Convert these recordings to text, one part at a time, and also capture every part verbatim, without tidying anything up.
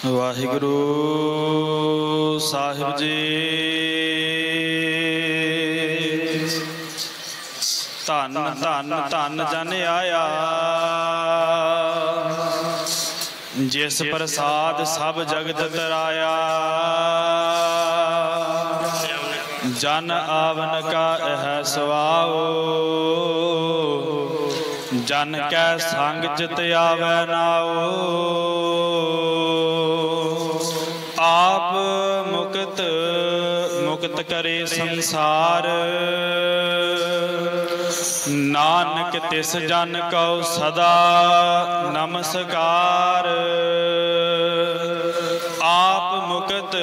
ਵਾਹਿਗੁਰੂ ਸਾਹਿਬ ਜੀ। ਧੰਨ ਧੰਨ ਧੰਨ ਜਨ ਆਇਆ, ਜਿਸ ਪ੍ਰਸਾਦ ਸਭ ਜਗਤ ਤਰਾਇਆ। ਜਨ ਆਵਨ ਕਾ ਇਹ ਸੁਆਓ, ਜਨ ਕੈ ਸੰਗ ਚਿਤ ਆਵੈ ਨਾਓ। ਆਪ ਮੁਕਤ ਮੁਕਤ ਕਰੇ ਸੰਸਾਰ, ਨਾਨਕ ਤਿਸ ਜਨ ਕਉ ਸਦਾ ਨਮਸਕਾਰ। ਆਪ ਮੁਕਤ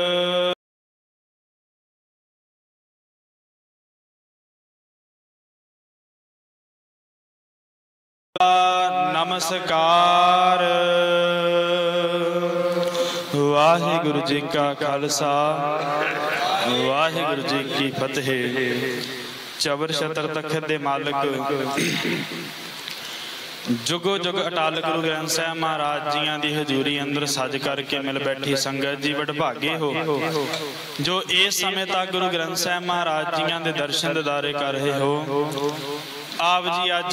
ਨਮਸਕਾਰ। ਵਾਹਿਗੁਰੂ ਜੀ ਕਾ ਖਾਲਸਾ, ਵਾਹਿਗੁਰੂ ਜੀ ਕੀ ਫਤਿਹ। ਚਬਰ ਛਤਰ ਤਖਤ ਦੇ ਮਾਲਕ, ਜੁਗੋ ਜੁਗ ਅਟਲ ਗੁਰੂ ਗ੍ਰੰਥ ਸਾਹਿਬ ਮਹਾਰਾਜ ਜੀਆਂ ਦੀ ਹਜ਼ੂਰੀ ਅੰਦਰ ਸੱਜ ਕਰਕੇ ਮਿਲ ਬੈਠੀ ਸੰਗਤ ਜੀ ਵਡਭਾਗੇ ਹੋ, ਜੋ ਇਸ ਸਮੇਂ ਤੱਕ ਗੁਰੂ ਗ੍ਰੰਥ ਸਾਹਿਬ ਮਹਾਰਾਜ ਜੀਆਂ ਦੇ ਦਰਸ਼ਨ ਦਿਦਾਰੇ ਕਰ ਰਹੇ ਹੋ। ਆਪ ਜੀ ਅੱਜ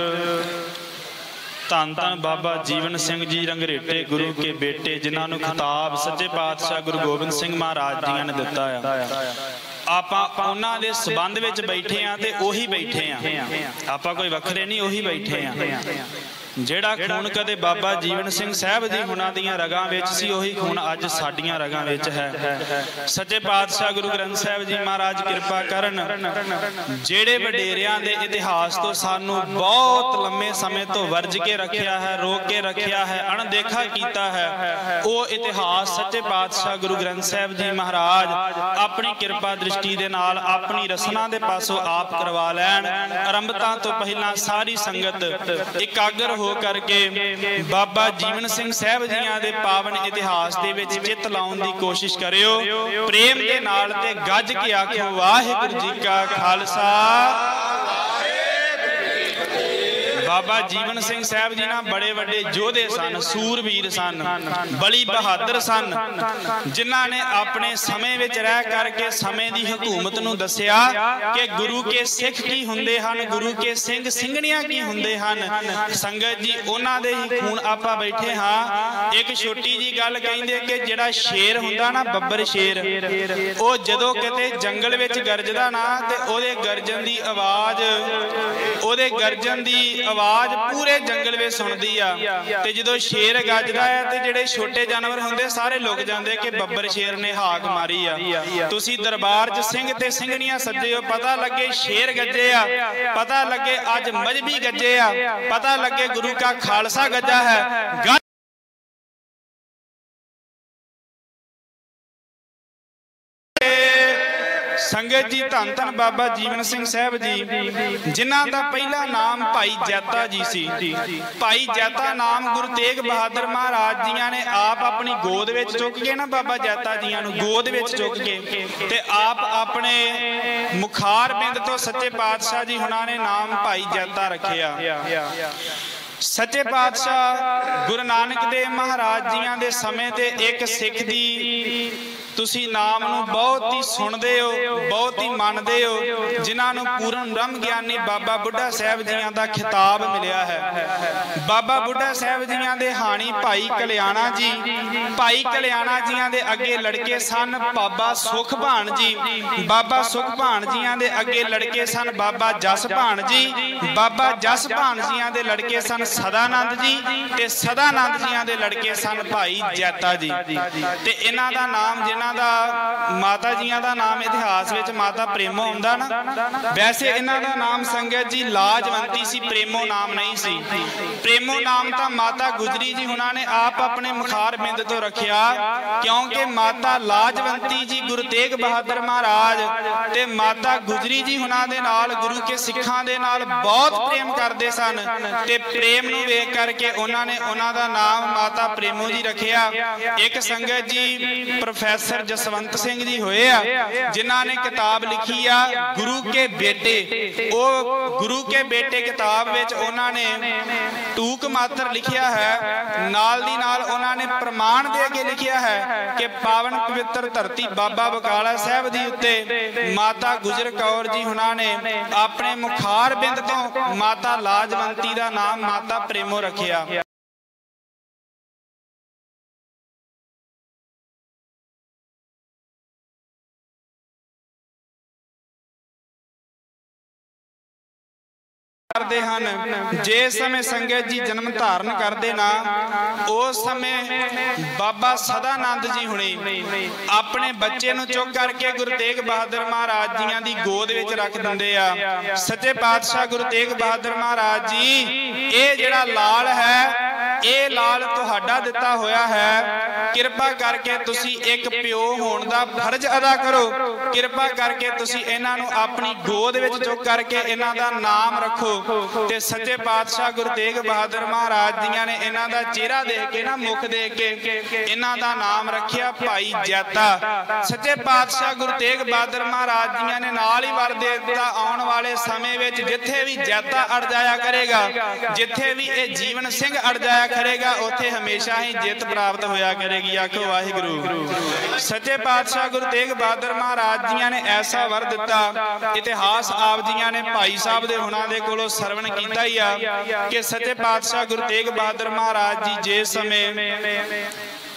ਧੰਨ ਧੰਨ ਬਾਬਾ ਜੀਵਨ ਸਿੰਘ ਜੀ ਰੰਗਰੇਟੇ ਗੁਰੂ ਕੇ ਬੇਟੇ, ਜਿਨ੍ਹਾਂ ਨੂੰ ਖਿਤਾਬ ਸੱਚੇ ਪਾਤਸ਼ਾਹ ਗੁਰੂ ਗੋਬਿੰਦ ਸਿੰਘ ਮਹਾਰਾਜ ਜੀਆਂ ਨੇ ਦਿੱਤਾ ਆ। ਆਪਾਂ ਉਹਨਾਂ ਦੇ ਸੰਬੰਧ ਵਿੱਚ ਬੈਠੇ ਆ ਤੇ ਉਹੀ ਬੈਠੇ ਆ, ਆਪਾਂ ਕੋਈ ਵੱਖਰੇ ਨਹੀਂ, ਉਹੀ ਬੈਠੇ ਆ। ਜਿਹੜਾ ਖੂਨ ਕਦੇ ਬਾਬਾ ਜੀਵਨ ਸਿੰਘ ਸਾਹਿਬ ਜੀ ਹੁਣਾਂ ਦੀਆਂ ਰਗਾਂ ਵਿੱਚ ਸੀ, ਉਹੀ ਖੂਨ ਅੱਜ ਸਾਡੀਆਂ ਰਗਾਂ ਵਿੱਚ ਹੈ। ਸੱਚੇ ਪਾਤਸ਼ਾਹ ਗੁਰੂ ਗ੍ਰੰਥ ਸਾਹਿਬ ਜੀ ਮਹਾਰਾਜ ਕਿਰਪਾ ਕਰਨ, ਜਿਹੜੇ ਵਡੇਰਿਆਂ ਦੇ ਇਤਿਹਾਸ ਤੋਂ ਸਾਨੂੰ ਬਹੁਤ ਲੰਮੇ ਸਮੇਂ ਤੋਂ ਵਰਜ ਕੇ ਰੱਖਿਆ ਹੈ, ਰੋਕ ਕੇ ਰੱਖਿਆ ਹੈ, ਅਣਦੇਖਾ ਕੀਤਾ ਹੈ, ਉਹ ਇਤਿਹਾਸ ਸੱਚੇ ਪਾਤਸ਼ਾਹ ਗੁਰੂ ਗ੍ਰੰਥ ਸਾਹਿਬ ਜੀ ਮਹਾਰਾਜ ਆਪਣੀ ਕਿਰਪਾ ਦ੍ਰਿਸ਼ਟੀ ਦੇ ਨਾਲ ਆਪਣੀ ਰਸਨਾ ਦੇ ਪਾਸੋਂ ਆਪ ਕਰਵਾ ਲੈਣ। ਆਰੰਭਤਾ ਤੋਂ ਪਹਿਲਾਂ ਸਾਰੀ ਸੰਗਤ ਇਕਾਗਰ ਹੋ ਕਰਕੇ ਬਾਬਾ ਜੀਵਨ ਸਿੰਘ ਸਾਹਿਬ ਜੀਆਂ ਦੇ ਪਾਵਨ ਇਤਿਹਾਸ ਦੇ ਵਿੱਚ ਚਿੱਤ ਲਾਉਣ ਦੀ ਕੋਸ਼ਿਸ਼ ਕਰਿਓ। ਪ੍ਰੇਮ ਦੇ ਨਾਲ ਤੇ ਗੱਜ ਕੇ ਆਖਿਓ ਵਾਹਿਗੁਰੂ ਜੀ ਕਾ ਖਾਲਸਾ। ਬਾਬਾ ਜੀਵਨ ਸਿੰਘ ਸਾਹਿਬ ਜੀ ਨਾ ਬੜੇ ਵੱਡੇ ਯੋਧੇ ਸਨ, ਸੂਰਬੀਰ ਸਨ, ਬਲੀ ਬਹਾਦਰ ਸਨ, ਜਿਨ੍ਹਾਂ ਨੇ ਆਪਣੇ ਸਮੇਂ ਵਿੱਚ ਰਹਿ ਕਰਕੇ ਸਮੇਂ ਦੀ ਹਕੂਮਤ ਨੂੰ ਦੱਸਿਆ ਕਿ ਗੁਰੂ ਕੇ ਸਿੱਖ ਕੀ ਹੁੰਦੇ ਹਨ, ਗੁਰੂ ਕੇ ਸਿੰਘ ਸਿੰਘਣੀਆਂ ਕੀ ਹੁੰਦੇ ਹਨ। ਸੰਗਤ ਜੀ ਉਹਨਾਂ ਦੇ ਹੀ ਖੂਨ ਆਪਾਂ ਬੈਠੇ ਹਾਂ। ਇੱਕ ਛੋਟੀ ਜੀ ਗੱਲ ਕਹਿੰਦੇ ਕਿ ਜਿਹੜਾ ਸ਼ੇਰ ਹੁੰਦਾ ਨਾ, ਬੱਬਰ ਸ਼ੇਰ, ਉਹ ਜਦੋਂ ਕਿਤੇ ਜੰਗਲ ਵਿੱਚ ਗਰਜਦਾ ਨਾ ਤੇ ਉਹਦੇ ਗਰਜਨ ਦੀ ਆਵਾਜ਼ ਉਹਦੇ ਗਰਜਨ ਦੀ ਆਵਾਜ਼ ਪੂਰੇ ਜੰਗਲ ਵਿੱਚ ਸੁਣਦੀ ਆ। ਤੇ ਜਦੋਂ ਸ਼ੇਰ ਗੱਜਦਾ ਹੈ ਤੇ ਜਿਹੜੇ ਛੋਟੇ ਜਾਨਵਰ ਹੁੰਦੇ ਸਾਰੇ ਲੁਕ ਜਾਂਦੇ ਕਿ ਬੱਬਰ ਸ਼ੇਰ ਨੇ ਹਾਕ ਮਾਰੀ ਆ। ਤੁਸੀਂ ਦਰਬਾਰ 'ਚ ਸਿੰਘ ਤੇ ਸਿੰਘਣੀਆਂ ਸੱਜੇ ਹੋ, ਪਤਾ ਲੱਗੇ ਸ਼ੇਰ ਗੱਜੇ ਆ, ਪਤਾ ਲੱਗੇ ਅੱਜ ਮਜ਼੍ਹਬੀ ਗੱਜੇ ਆ, ਪਤਾ ਲੱਗੇ ਗੁਰੂ ਕਾ ਖਾਲਸਾ ਗੱਜਾ ਹੈ। ਸੰਗਤ ਜੀ ਧੰਨ ਧੰਨ ਬਾਬਾ ਜੀਵਨ ਸਿੰਘ ਸਾਹਿਬ ਜੀ, ਜਿਨ੍ਹਾਂ ਦਾ ਪਹਿਲਾ ਨਾਮ ਭਾਈ ਜੈਤਾ ਜੀ ਸੀ। ਭਾਈ ਜੈਤਾ ਨਾਮ ਗੁਰੂ ਤੇਗ ਬਹਾਦਰ ਮਹਾਰਾਜ ਜੀਆਂ ਨੇ ਆਪ ਆਪਣੀ ਗੋਦ ਵਿੱਚ ਚੁੱਕ ਕੇ ਨਾ, ਬਾਬਾ ਜੈਤਾ ਜੀਆਂ ਨੂੰ ਗੋਦ ਵਿੱਚ ਚੁੱਕ ਕੇ ਤੇ ਆਪ ਆਪਣੇ ਮੁਖਾਰ ਬਿੰਦ ਤੋਂ ਸੱਚੇ ਪਾਤਸ਼ਾਹ ਜੀ ਹੁਣਾਂ ਨੇ ਨਾਮ ਭਾਈ ਜੈਤਾ ਰੱਖਿਆ। ਸੱਚੇ ਪਾਤਸ਼ਾਹ ਗੁਰੂ ਨਾਨਕ ਦੇਵ ਮਹਾਰਾਜ ਜੀਆਂ ਦੇ ਸਮੇਂ ਤੇ ਇੱਕ ਸਿੱਖ ਦੀ ਤੁਸੀਂ ਨਾਮ ਨੂੰ ਬਹੁਤ ਹੀ ਸੁਣਦੇ ਹੋ, ਬਹੁਤ ਹੀ ਮੰਨਦੇ ਹੋ, ਜਿਨ੍ਹਾਂ ਨੂੰ ਪੂਰਨ ਬ੍ਰਹਮ ਗਿਆਨੀ ਬਾਬਾ ਬੁੱਢਾ ਸਾਹਿਬ ਜੀਆਂ ਦਾ ਖਿਤਾਬ ਮਿਲਿਆ ਹੈ। ਬਾਬਾ ਬੁੱਢਾ ਸਾਹਿਬ ਜੀਆਂ ਦੇ ਹਾਣੀ ਭਾਈ ਕਲਿਆਣਾ ਜੀ, ਭਾਈ ਕਲਿਆਣਾ ਜੀਆਂ ਦੇ ਅੱਗੇ ਲੜਕੇ ਸਨ ਬਾਬਾ ਸੁਖ ਭਾਣ ਜੀ, ਬਾਬਾ ਸੁਖ ਭਾਣ ਜੀਆਂ ਦੇ ਅੱਗੇ ਲੜਕੇ ਸਨ ਬਾਬਾ ਜਸ ਭਾਣ ਜੀ, ਬਾਬਾ ਜਸ ਭਾਣ ਜੀਆਂ ਦੇ ਲੜਕੇ ਸਨ ਸਦਾਨੰਦ ਜੀ, ਤੇ ਸਦਾਨੰਦ ਜੀਆਂ ਦੇ ਲੜਕੇ ਸਨ ਭਾਈ ਜੈਤਾ ਜੀ। ਤੇ ਇਹਨਾਂ ਦਾ ਨਾਮ, ਜਿਨ੍ਹਾਂ ਦਾ ਮਾਤਾ ਜੀਆਂ ਦਾ ਨਾਮ ਇਤਿਹਾਸ ਵਿੱਚ ਮਾਤਾ ਪ੍ਰੇਮੋ ਆਉਂਦਾ ਨਾ, ਵੈਸੇ ਇਹਨਾਂ ਦਾ ਨਾਮ ਸੰਗਤ ਜੀ ਲਾਜਵੰਤੀ ਸੀ, ਪ੍ਰੇਮੋ ਨਾਮ ਨਹੀਂ ਸੀ। ਪ੍ਰੇਮੋ ਨਾਮ ਤਾਂ ਮਾਤਾ ਗੁਜਰੀ ਜੀ ਹੁਣਾਂ ਨੇ ਆਪ ਆਪਣੇ ਮੁਖਾਰ ਬਿੰਦ ਤੋਂ ਰੱਖਿਆ, ਕਿਉਂਕਿ ਮਾਤਾ ਲਾਜਵੰਤੀ ਜੀ ਗੁਰੂ ਤੇਗ ਬਹਾਦਰ ਮਹਾਰਾਜ ਤੇ ਮਾਤਾ ਗੁਜਰੀ ਜੀ ਹੁਣਾਂ ਦੇ ਨਾਲ, ਗੁਰੂ ਕੇ ਸਿੱਖਾਂ ਦੇ ਨਾਲ ਬਹੁਤ ਪ੍ਰੇਮ ਕਰਦੇ ਸਨ। ਤੇ ਪ੍ਰੇਮ ਨੂੰ ਵੇਖ ਕਰਕੇ ਉਹਨਾਂ ਨੇ ਉਹਨਾਂ ਦਾ ਨਾਮ ਮਾਤਾ ਪ੍ਰੇਮੋ ਜੀ ਰੱਖਿਆ। ਇੱਕ ਸੰਗਤ ਜੀ ਪ੍ਰੋਫੈਸਰ प्रोफैसर जसवंत सिंह जी होए आ जिन्हां ने किताब लिखी आ गुरु के बेटे। वो गुरु के बेटे किताब विच उन्हां ने टूक मात्र लिखिया है, नाल दी नाल उन्हां ने प्रमाण दे के लिखिया है कि पावन पवित्र धरती बाबा बकाला साहब दी उत्ते माता गुजर कौर जी हुणां ने अपने मुखार बिंद तो माता लाजवंती दा नाम माता प्रेमो रखिया। करते हैं जिस समय संगत जी जन्म धारण करते ना उस समय बाबा सदानंद जी हुणे अपने बच्चे नूं चुक करके गुरु तेग बहादुर महाराज जियां दी गोद विच रख दिंदे आ। सच्चे पातशाह गुरु तेग बहादुर महाराज जी ये जिहड़ा लाल है ये लाल तुहाडा दिता होया है, किरपा करके तुसी एक प्यो होण दा फर्ज अदा करो, किरपा करके तुसी इन्हां नूं अपनी गोद विच चुक करके इन्हां दा नाम रखो। ते सच्चे पातशाह गुरु तेग बहादुर महाराज जियां ने इन्हां दा चेहरा देख के ना मुख देख के इन्हां दा नाम रखिया भाई जैता। सच्चे पातशाह गुरु तेग बहादुर महाराज जियां ने नाल ही वर दे दित्ता आउण वाले समय विच जिथे भी जैता अड़ जाया करेगा, जिथे भी ये जीवन सिंह अड़ जाया करेगा उथे हमेशा ही जित प्राप्त होया करेगी। आखो वाहिगुरू। सच्चे पातशाह गुरु तेग बहादुर महाराज जियां ने ऐसा वर दिता, इतिहास आप जियां ने भाई साहब दे हुणां दे कोलों सरवण कीता ही आ कि सच्चे पातशाह गुरु तेग बहादुर महाराज जी जिस समय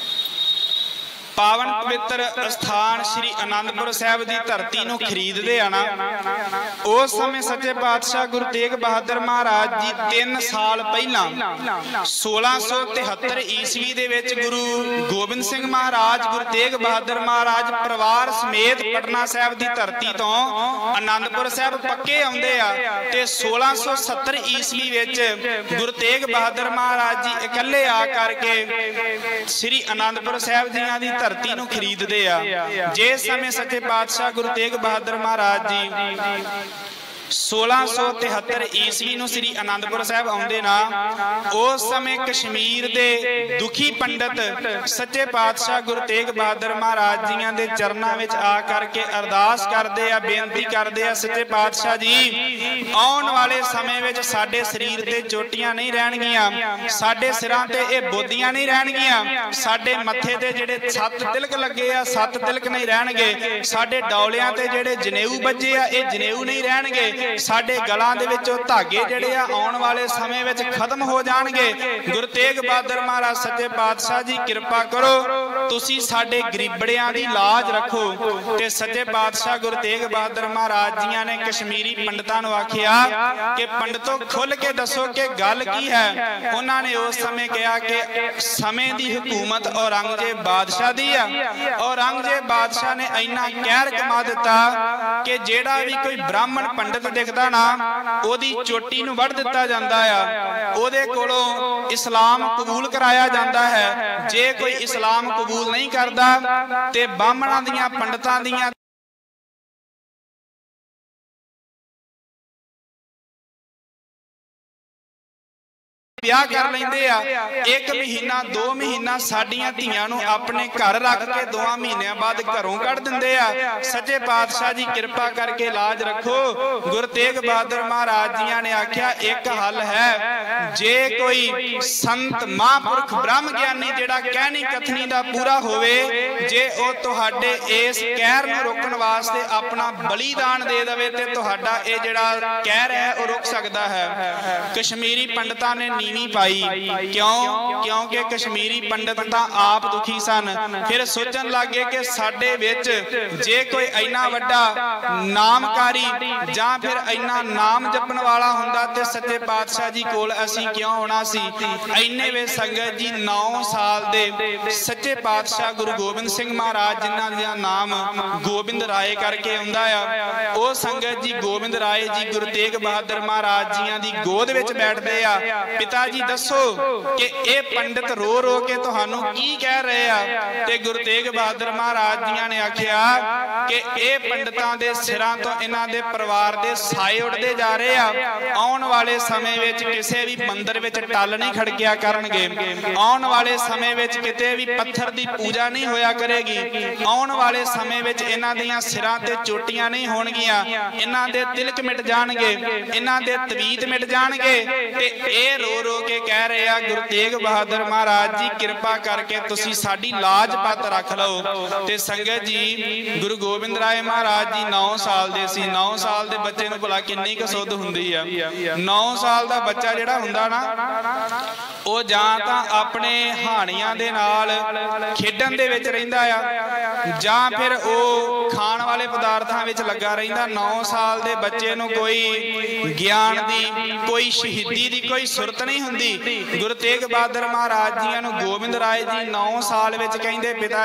पावन पवित्र स्थान श्री आनंदपुर साहब की धरती नूं खरीदते आना उस समय सच्चे पातशाह गुरु तेग बहादुर महाराज जी तीन साल पहला सोलह सौ तिहत्तर ईस्वी दे विच गुरु गोबिंद सिंह महाराज गुरु तेग बहादुर महाराज परिवार समेत पटना साहब की धरती तो आनंदपुर साहब पक्के आउंदे आ ते सोलह सौ सत्तर ईस्वी विच गुरु तेग बहादुर महाराज जी इकल्ले आ करके श्री आनंदपुर साहब जियां दी धरती नूं खरीददे आ। जिस समय सच्चे पातशाह गुरु तेग बहादुर महाराज जी सोलह सौ तिहत्तर ईस्वी नूं श्री आनंदपुर साहब आउंदे ना उस समय कश्मीर दे दुखी पंडित सच्चे पातशाह गुरु तेग बहादुर महाराज जियां दे चरनां विच आ करके अरदास करदे आ, बेनती करदे आ, सच्चे पातशाह जी आउण वाले समय विच साडे शरीर ते चोटियां नहीं रहणगीਆਂ, साडे सिरां ते इह बोदियां नहीं रहणगीਆਂ, साडे मत्थे ते जिहड़े सत्त तिलक लगे आ सत्त तिलक नहीं रहणगे, साडे डौलियां ते जिहड़े जनेऊ बजे आ इह जनेऊ नहीं रहणगे, साडे गलां दे विचों धागे जिहड़े आ आउण वाले समय विच खत्म हो जाणगे। गुरु तेग बहादुर महाराज सच्चे पातशाह जी किरपा करो तुसी साडे गरीबड़ियां दी लाज रखो। ते सच्चे पातशाह गुरु तेग बहादुर महाराज जियां ने कश्मीरी पंडितां नूं आखिया कि पंडितों खुल के दसो कि गल की है। उन्हां ने उस समय कहा कि समय दी हुकूमत औरंगजेब बादशाह दी आ। औरंगजेब बादशाह ने इन्ना कहर कमा दिता कि जेड़ा भी कोई ब्राह्मण पंडित दिखदा ना ओदी चोटी नूं वड़ दिता जांदा आ, ओदे कोलों इस्लाम कबूल कराया जांदा है। जे कोई इस्लाम कबूल नहीं करदा ते ब्राह्मणां दियां पंडितां दियां ब्याह कर लेंदे आ, एक महीना दो महीना साडियां धीआं नूं अपने घर रख के दो महीनों बाद घरों कढ़ दिंदे आ। सच्चे पातशाह जी किरपा करके लाज रखो। गुरु तेग बहादुर महाराज जियां ने आख्या एक हल है, जे कोई संत महापुरख ब्रह्म ज्ञानी जिहड़ा कहनी कथनी दा पूरा होवे, जे ओ तुहाडे इस कहर नूं रोकण वास्ते अपना बलिदान दे देवे ते तुहाडा इह जिहड़ा कहर है ओ रुक सकदा है। कश्मीरी पंडितां ने नीवी पाई, क्यों? क्योंकि कश्मीरी पंडित तां आप दुखी सन। फिर सोचन लगे कि साडे विच जे कोई इन्ना वड्डा नामकारी जां फिर इन्ना नाम जपण वाला हुंदा ते सच्चे पातशाह जी कोल असीं क्यों आउणा सी। इन्ने वे संगत जी नौ साल दे सच्चे पातशाह गुरु गोबिंद सिंह महाराज जिन्हां दा नाम गोबिंद राय करके आउंदा आ, ओ संगत जी गोबिंद राय जी गुरु तेग बहादुर महाराज जियां दी गोद विच बैठदे आ। पिता पिता जी दसो कि ये पंडित रो रो के तुहानू की कह रहे आ। ते गुरु तेग बहादुर महाराज जी ने आखिया कि ये पंडितां दे सिरां तो इन्हां दे परिवार दे साए उड़दे जा रहे आ। आउण वाले समय विच किसे भी मंदिर विच टल नहीं खड़किया करनगे। आउण वाले समय विच किते भी पत्थर दी पूजा नहीं होया करेगी। आउण वाले समय विच इन्हां दियां सिरां ते चोटियां नहीं होणगियां। इन्हां दे तिलक मिट जाणगे, इन्हां दे तवीत मिट जाणगे। ते ए रो रो के कह रहे आ गुरु तेग बहादुर महाराज जी कृपा करके तुसी साडी लाज पत रख लो। ते संगत जी गुरु गोबिंद राय महाराज जी नौ साल दे सी। नौ साल दे बच्चे नूं भला किन्नी क सुध हुंदी आ। नौ साल दा बच्चा जिहड़ा हुंदा ना ਉਹ ਜਾਂ ਤਾਂ ਆਪਣੇ ਹਾਣੀਆਂ ਦੇ ਨਾਲ ਖੇਡਣ ਦੇ ਵਿੱਚ ਰਹਿੰਦਾ ਆ ਜਾਂ ਫਿਰ ਉਹ ਖਾਣ ਵਾਲੇ ਪਦਾਰਥਾਂ ਵਿੱਚ ਲੱਗਾ ਰਹਿੰਦਾ। ਨੌ ਸਾਲ ਦੇ ਬੱਚੇ ਨੂੰ ਕੋਈ ਗਿਆਨ ਦੀ ਕੋਈ ਸ਼ਹੀਦੀ ਦੀ ਕੋਈ ਸੁਰਤ ਨਹੀਂ ਹੁੰਦੀ। ਗੁਰੂ ਤੇਗ ਬਹਾਦਰ ਮਹਾਰਾਜ ਜੀਆਂ ਨੂੰ ਗੋਬਿੰਦ ਰਾਏ ਜੀ ਨੌ ਸਾਲ ਵਿੱਚ ਕਹਿੰਦੇ ਪਿਤਾ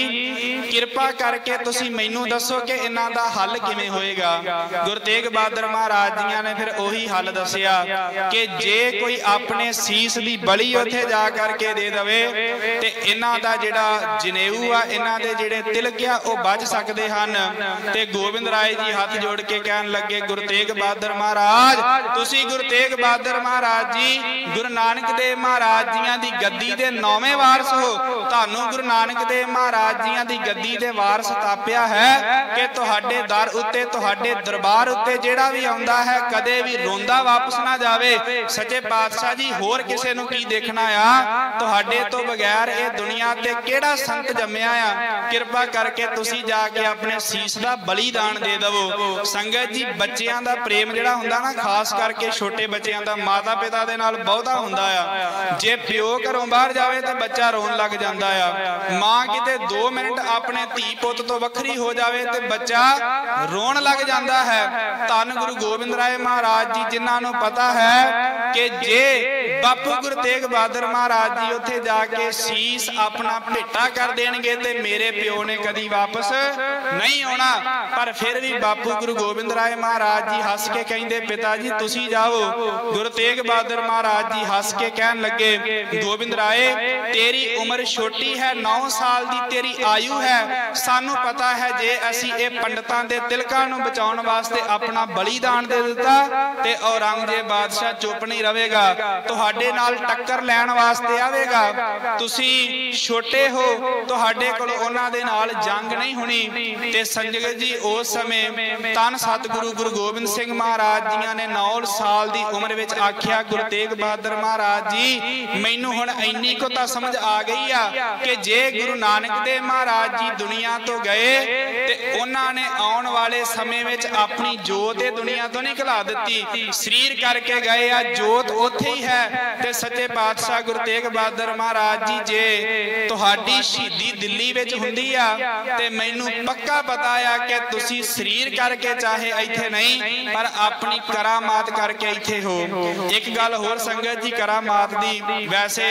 ਜੀ ਕਿਰਪਾ ਕਰਕੇ ਤੁਸੀਂ ਮੈਨੂੰ ਦੱਸੋ ਕਿ ਇਹਨਾਂ ਦਾ ਹੱਲ ਕਿਵੇਂ ਹੋਏਗਾ। ਗੁਰੂ ਤੇਗ ਬਹਾਦਰ ਮਹਾਰਾਜ ਜੀਆਂ ਨੇ ਫਿਰ ਉਹੀ ਹੱਲ ਦੱਸਿਆ ਕਿ ਜੇ ਕੋਈ ਆਪਣੇ ਸੀਸ ਦੀ बली उत्थे जा करके दे दवे ते इन्हां दा जिहड़ा जनेऊ आ इन्हां दे जिहड़े तिलक आ ओह बच सकदे हन। ते गोबिंद राय जी हाथ जोड़ के कहन लगे गुरु तेग बहादुर महाराज तुसी गुरु तेग बहादुर महाराज जी गुरु नानक देव महाराज जियां दी गद्दी दे नौवें वारस हो। तुहानू गुरु नानक देव महाराज जियां दी गद्दी दे वारस तापिया है कि तुहाडे दर उत्ते तुहाडे दरबार उत्ते जिहड़ा भी आउंदा है कदे भी रोंदा वापस ना जावे। सच्चे पातशाह जी होर किसे नूं की देखना आ तुहाडे तो बगैर ये दुनिया ते केड़ा संत जम्मिया आ। किरपा करके तुसी जाके अपने सीस दा बलिदान दे दवो। संगत जी बच्चियां दा प्रेम जिहड़ा हुंदा ना खास करके छोटे बच्चियां दा माता पिता दे नाल बहुता हुंदा आ। जे प्यो घरों बाहर जावे ते बच्चा रोन लग जांदा आ। मां किते दो मिनट अपने धी पुत तो वखरी हो जावे ते बच्चा रोन लग जांदा है। धन गुरु गोबिंद राय महाराज जी जिन्हां नूं पता है कि जे बापू गुरु तेग बहादुर महाराज जी उत्थे जाके शीस अपना भेटा कर देणगे ते मेरे प्यो ने कदी वापस नहीं आउणा। पर फिर भी बापू गुरु गोबिंद राय महाराज जी हस के कहिंदे पिता जी तुसी जाओ। गुरु तेग बहादुर महाराज जी हस के कहन लगे गोबिंद राय तेरी उम्र छोटी है नौ साल दी तेरी आयु है। सानू पता है जे असी ये पंडितां दे तिलकां नूं बचाउण वास्ते अपना बलिदान दे दिता ते औरंगजेब बादशाह चुप नहीं रहेगा तुहाडे नाल टक्कर लैण वास्ते आवेगा। तुसी छोटे हो तुहाडे कोल उन्हां दे नाल जंग नहीं होनी। ते संगत जी उस समय तन सतगुरु गुरु गोबिंद सिंह महाराज जी ने नौ साल दी उम्र विच आखिया गुरु तेग बहादुर महाराज जी मैनू हुण इन्नी को तां समझ आ गई आ कि जे गुरु नानक देव महाराज जी दुनिया तो गए ते उन्हां ने आउण वाले समय विच अपनी जोत ए दुनिया तो नहीं खिला दित्ती। शरीर करके गए आ जोत उत्थे ही है। ते सच्चे पातशाह गुरु तेग बहादुर महाराज जी जे तुहाडी शहीदी दिल्ली विच हुंदी आ ते मैनू पक्का पता आ कि तुसी शरीर करके चाहे इत्थे नहीं पर अपनी करामात करके इत्थे हो। एक गल होर संगत जी करामात दी वैसे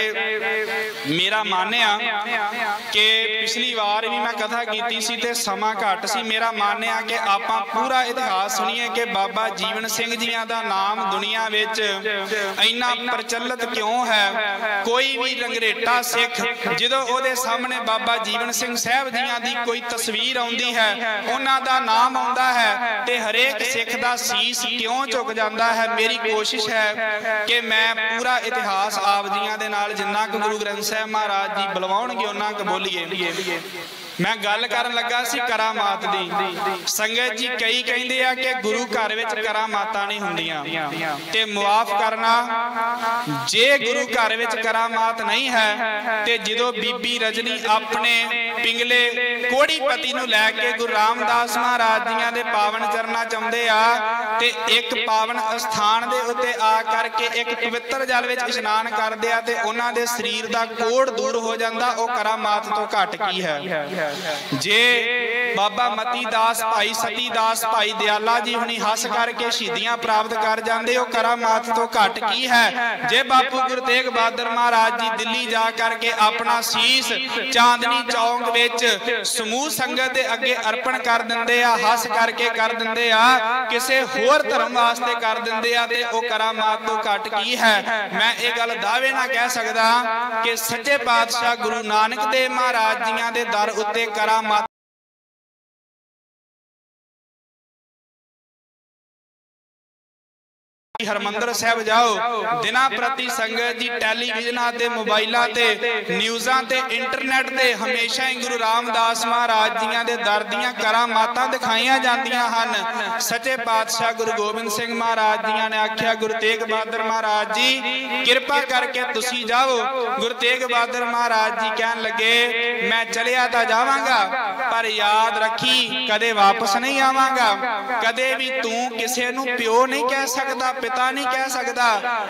मेरा मानिया कि पिछली बार भी मैं कथा कीती सी ते समा घट सी। मेरा मानिया कि आपां पूरा इतिहास सुनिए कि बाबा जीवन सिंह जियां दा नाम दुनिया विच इन्ना प्रचलित क्यों है। कोई भी रंगरेटा सिख जदों ओदे सामने बाबा जीवन सिंह साहब जियां दी कोई तस्वीर आउंदी है उन्हां दा नाम आउंदा है ते हरेक सिख दा सीस क्यों झुक जांदा है। मेरी कोशिश है कि मैं पूरा इतिहास आप जियां दे नाल जिन्ना क गुरु ग्रंथ साहब महाराज जी बुलवाउणगे उन्ना क बोलीए। मैं गल करन लगा सी करामात दी। संगत जी कई कहंदे आ कि गुरु घर विच करामातां नहीं हुंदियां ते मुआफ करना जे गुरु घर विच करामात नहीं है ते जदों बीबी रजनी अपने पिंगले कोड़ी पति नूं लैके गुरु रामदास महाराज जियां दे पावन चरना चाहुंदे आ ते एक पावन स्थान दे उत्ते आ करके एक पवित्र जल विच इशनान करदे आ ते उन्हां दे शरीर दा कोड़ दूर हो जांदा। ओ करामात तो घट की है। जे बाबा मती दास भाई सती दास भाई दयाला जी हुणी हस करके शहीदियां प्राप्त कर जाते हो, करामात तो घट की है। जे बापू गुरु तेग बहादुर महाराज जी दिल्ली जा करके अपना शीस चांदनी चौक विच समूह संगत दे अगे अर्पण कर दिंदे आ, हस करके कर दिंदे आ, किसे होर धर्म वास्ते कर दिंदे आ ते ओ करामात तो घट की है। मैं ये गल दावे ना कह सकदा कि सच्चे पातशाह गुरु नानक देव महाराज जियां दे दर उत्ते करामात हरमंदर साहब जाओ, दिना प्रति संगत जी टैलीविजन ते मोबाइलों ते न्यूज़ां ते इंटरनेट ते हमेशा ही गुरु रामदास महाराज जियां दे दर दियां करामातां दिखाईयां जांदियां हन। सच्चे पातशाह गुरु गोबिंद सिंह महाराज जियां ने आख्या, गुरु तेग बहादुर महाराज जी किरपा करके तुसी जाओ। गुरु तेग बहादुर महाराज जी कहन लगे, मैं चलिया तां जावांगा पर याद रखी कदे वापस नहीं आवांगा, कदे भी तू किसे नूं प्यो नहीं कह सकदा, पिता नहीं कह सकदा।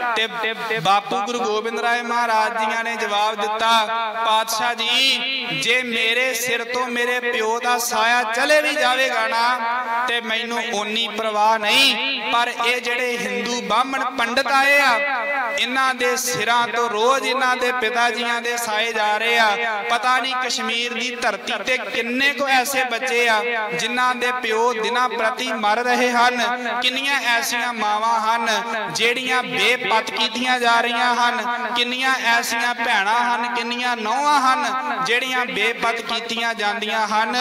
ते बापू गुरु गोबिंद राय महाराज जियां ने जवाब दिता, पातशाह जी जे मेरे सिर तो मेरे प्यो दा साया चले भी जाएगा ना ते मैनू ओनी परवाह नहीं, पर ये जेड़े हिंदू ब्राह्मण पंडित आए आ इन्हां दे सिरां तो रोज इन्हां दे पिता जियां दे साए जा रहे आ। पता नहीं कश्मीर दी धरती ते किन्ने को ऐसे बच्चे आ जिन्हां दे प्यो दिना प्रति मर रहे हन, किन्नियां ऐसियां मावां हन जेड़ियां बेपत कीतियां जा रही हन, किन्नियां ऐसियां भैणां हन, किन्नियां नौहां हन जेड़ियां बेपत कीतियां जांदियां हन।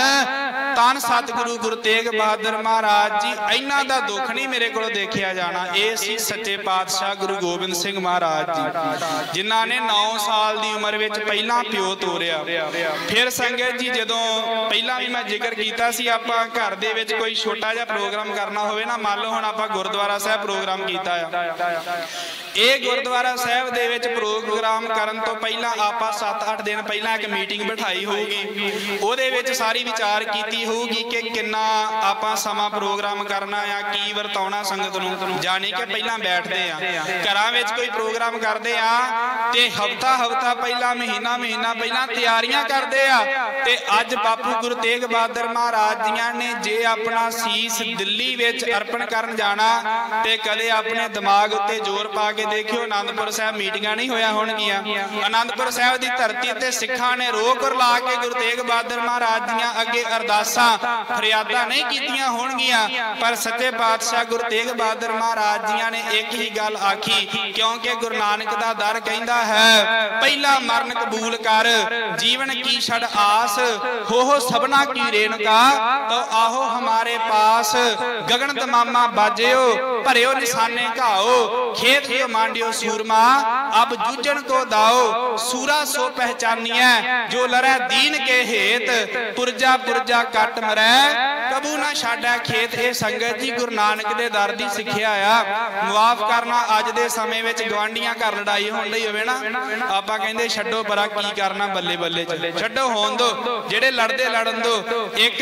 धन सतगुरु गुरु तेग बहादुर महाराज जी इन्हां दा दुख नहीं मेरे कोल देखिया जाना। ये सी सच्चे पातशाह गुरु गोबिंद सिंह महाराज जी जिन्हां ने नौ साल दी उम्र विच पहला प्यो तोरिया। फिर संगत जी जदों पहला भी मैं जिक्र कीता सी, आपां घर दे विच कोई छोटा जिहा प्रोग्राम करना होवे ना, मान लो हुण आपां गुरुद्वारा साहब प्रोग्राम कीता है, ਇਹ ਗੁਰਦੁਆਰਾ ਸਾਹਿਬ ਦੇ ਵਿੱਚ ਪ੍ਰੋਗਰਾਮ ਕਰਨ ਤੋਂ ਪਹਿਲਾਂ ਆਪਾਂ ਸੱਤ ਅੱਠ ਦਿਨ ਪਹਿਲਾਂ ਇੱਕ ਮੀਟਿੰਗ ਬਿਠਾਈ ਹੋਊਗੀ, ਉਹਦੇ ਵਿੱਚ ਸਾਰੀ ਵਿਚਾਰ ਕੀਤੀ ਹੋਊਗੀ ਕਿ ਕਿੰਨਾ ਆਪਾਂ ਸਮਾਂ ਪ੍ਰੋਗਰਾਮ ਕਰਨਾ ਆ, ਕੀ ਵਰਤਾਉਣਾ ਸੰਗਤ ਨੂੰ। ਜਾਣੀ ਕਿ ਪਹਿਲਾਂ ਬੈਠਦੇ ਆ ਘਰਾਂ ਵਿੱਚ ਕੋਈ ਪ੍ਰੋਗਰਾਮ ਕਰਦੇ ਆ ਤੇ ਹਫਤਾ ਹਫਤਾ ਪਹਿਲਾਂ ਮਹੀਨਾ ਮਹੀਨਾ ਪਹਿਲਾਂ ਤਿਆਰੀਆਂ ਕਰਦੇ ਆ। ਤੇ ਅੱਜ ਬਾਪੂ ਗੁਰੂ ਤੇਗ ਬਹਾਦਰ ਮਹਾਰਾਜ ਜੀਆਂ ਨੇ ਜੇ ਆਪਣਾ ਸੀਸ ਦਿੱਲੀ ਵਿੱਚ ਅਰਪਣ ਕਰਨ ਜਾਣਾ ਤੇ ਕਦੇ ਆਪਣੇ ਦਿਮਾਗ ਉੱਤੇ ਜ਼ੋਰ ਪਾ ਕੇ देखियो आनंदपुर साहब मीटिंगां नहीं होया होणगियां। आनंदपुर साहब दी धरती ते सिखां ने रोक ला के गुरु तेग बहादुर महाराज दियां अगे अरदासां फरियादां नहीं कीतियां होणगियां, पर सच्चे पातशाह गुरु तेग बहादुर महाराज जियां ने एक ही गल आखी, क्योंकि गुरु नानक दा दर कहंदा है पहला मरण कबूल कर जीवन की छड़ आस, हो हो सबना की रेणुका तो आओ हमारे पास, गगन तमामा बाजियो भरियो निशाने घाओ, खेत मांडियो सूरमा अब जूझन को दाओ, सूरा सो पहचानिया जो लरै दीन के हेत, पुरजा पुरजा कट मरै कबू ना छाड़ा खेत। ये संगत जी गुरु नानक दे दर दी सिक्ख्या आ। मुआफ करना अज दे समय विच गवांढियां घर लड़ाई होण लई होवे ना, आपां कहंदे छड्डो परा की करना बल्ले बल्ले चले, छड्डो होण दो जेड़े लड़दे लड़न दो। एक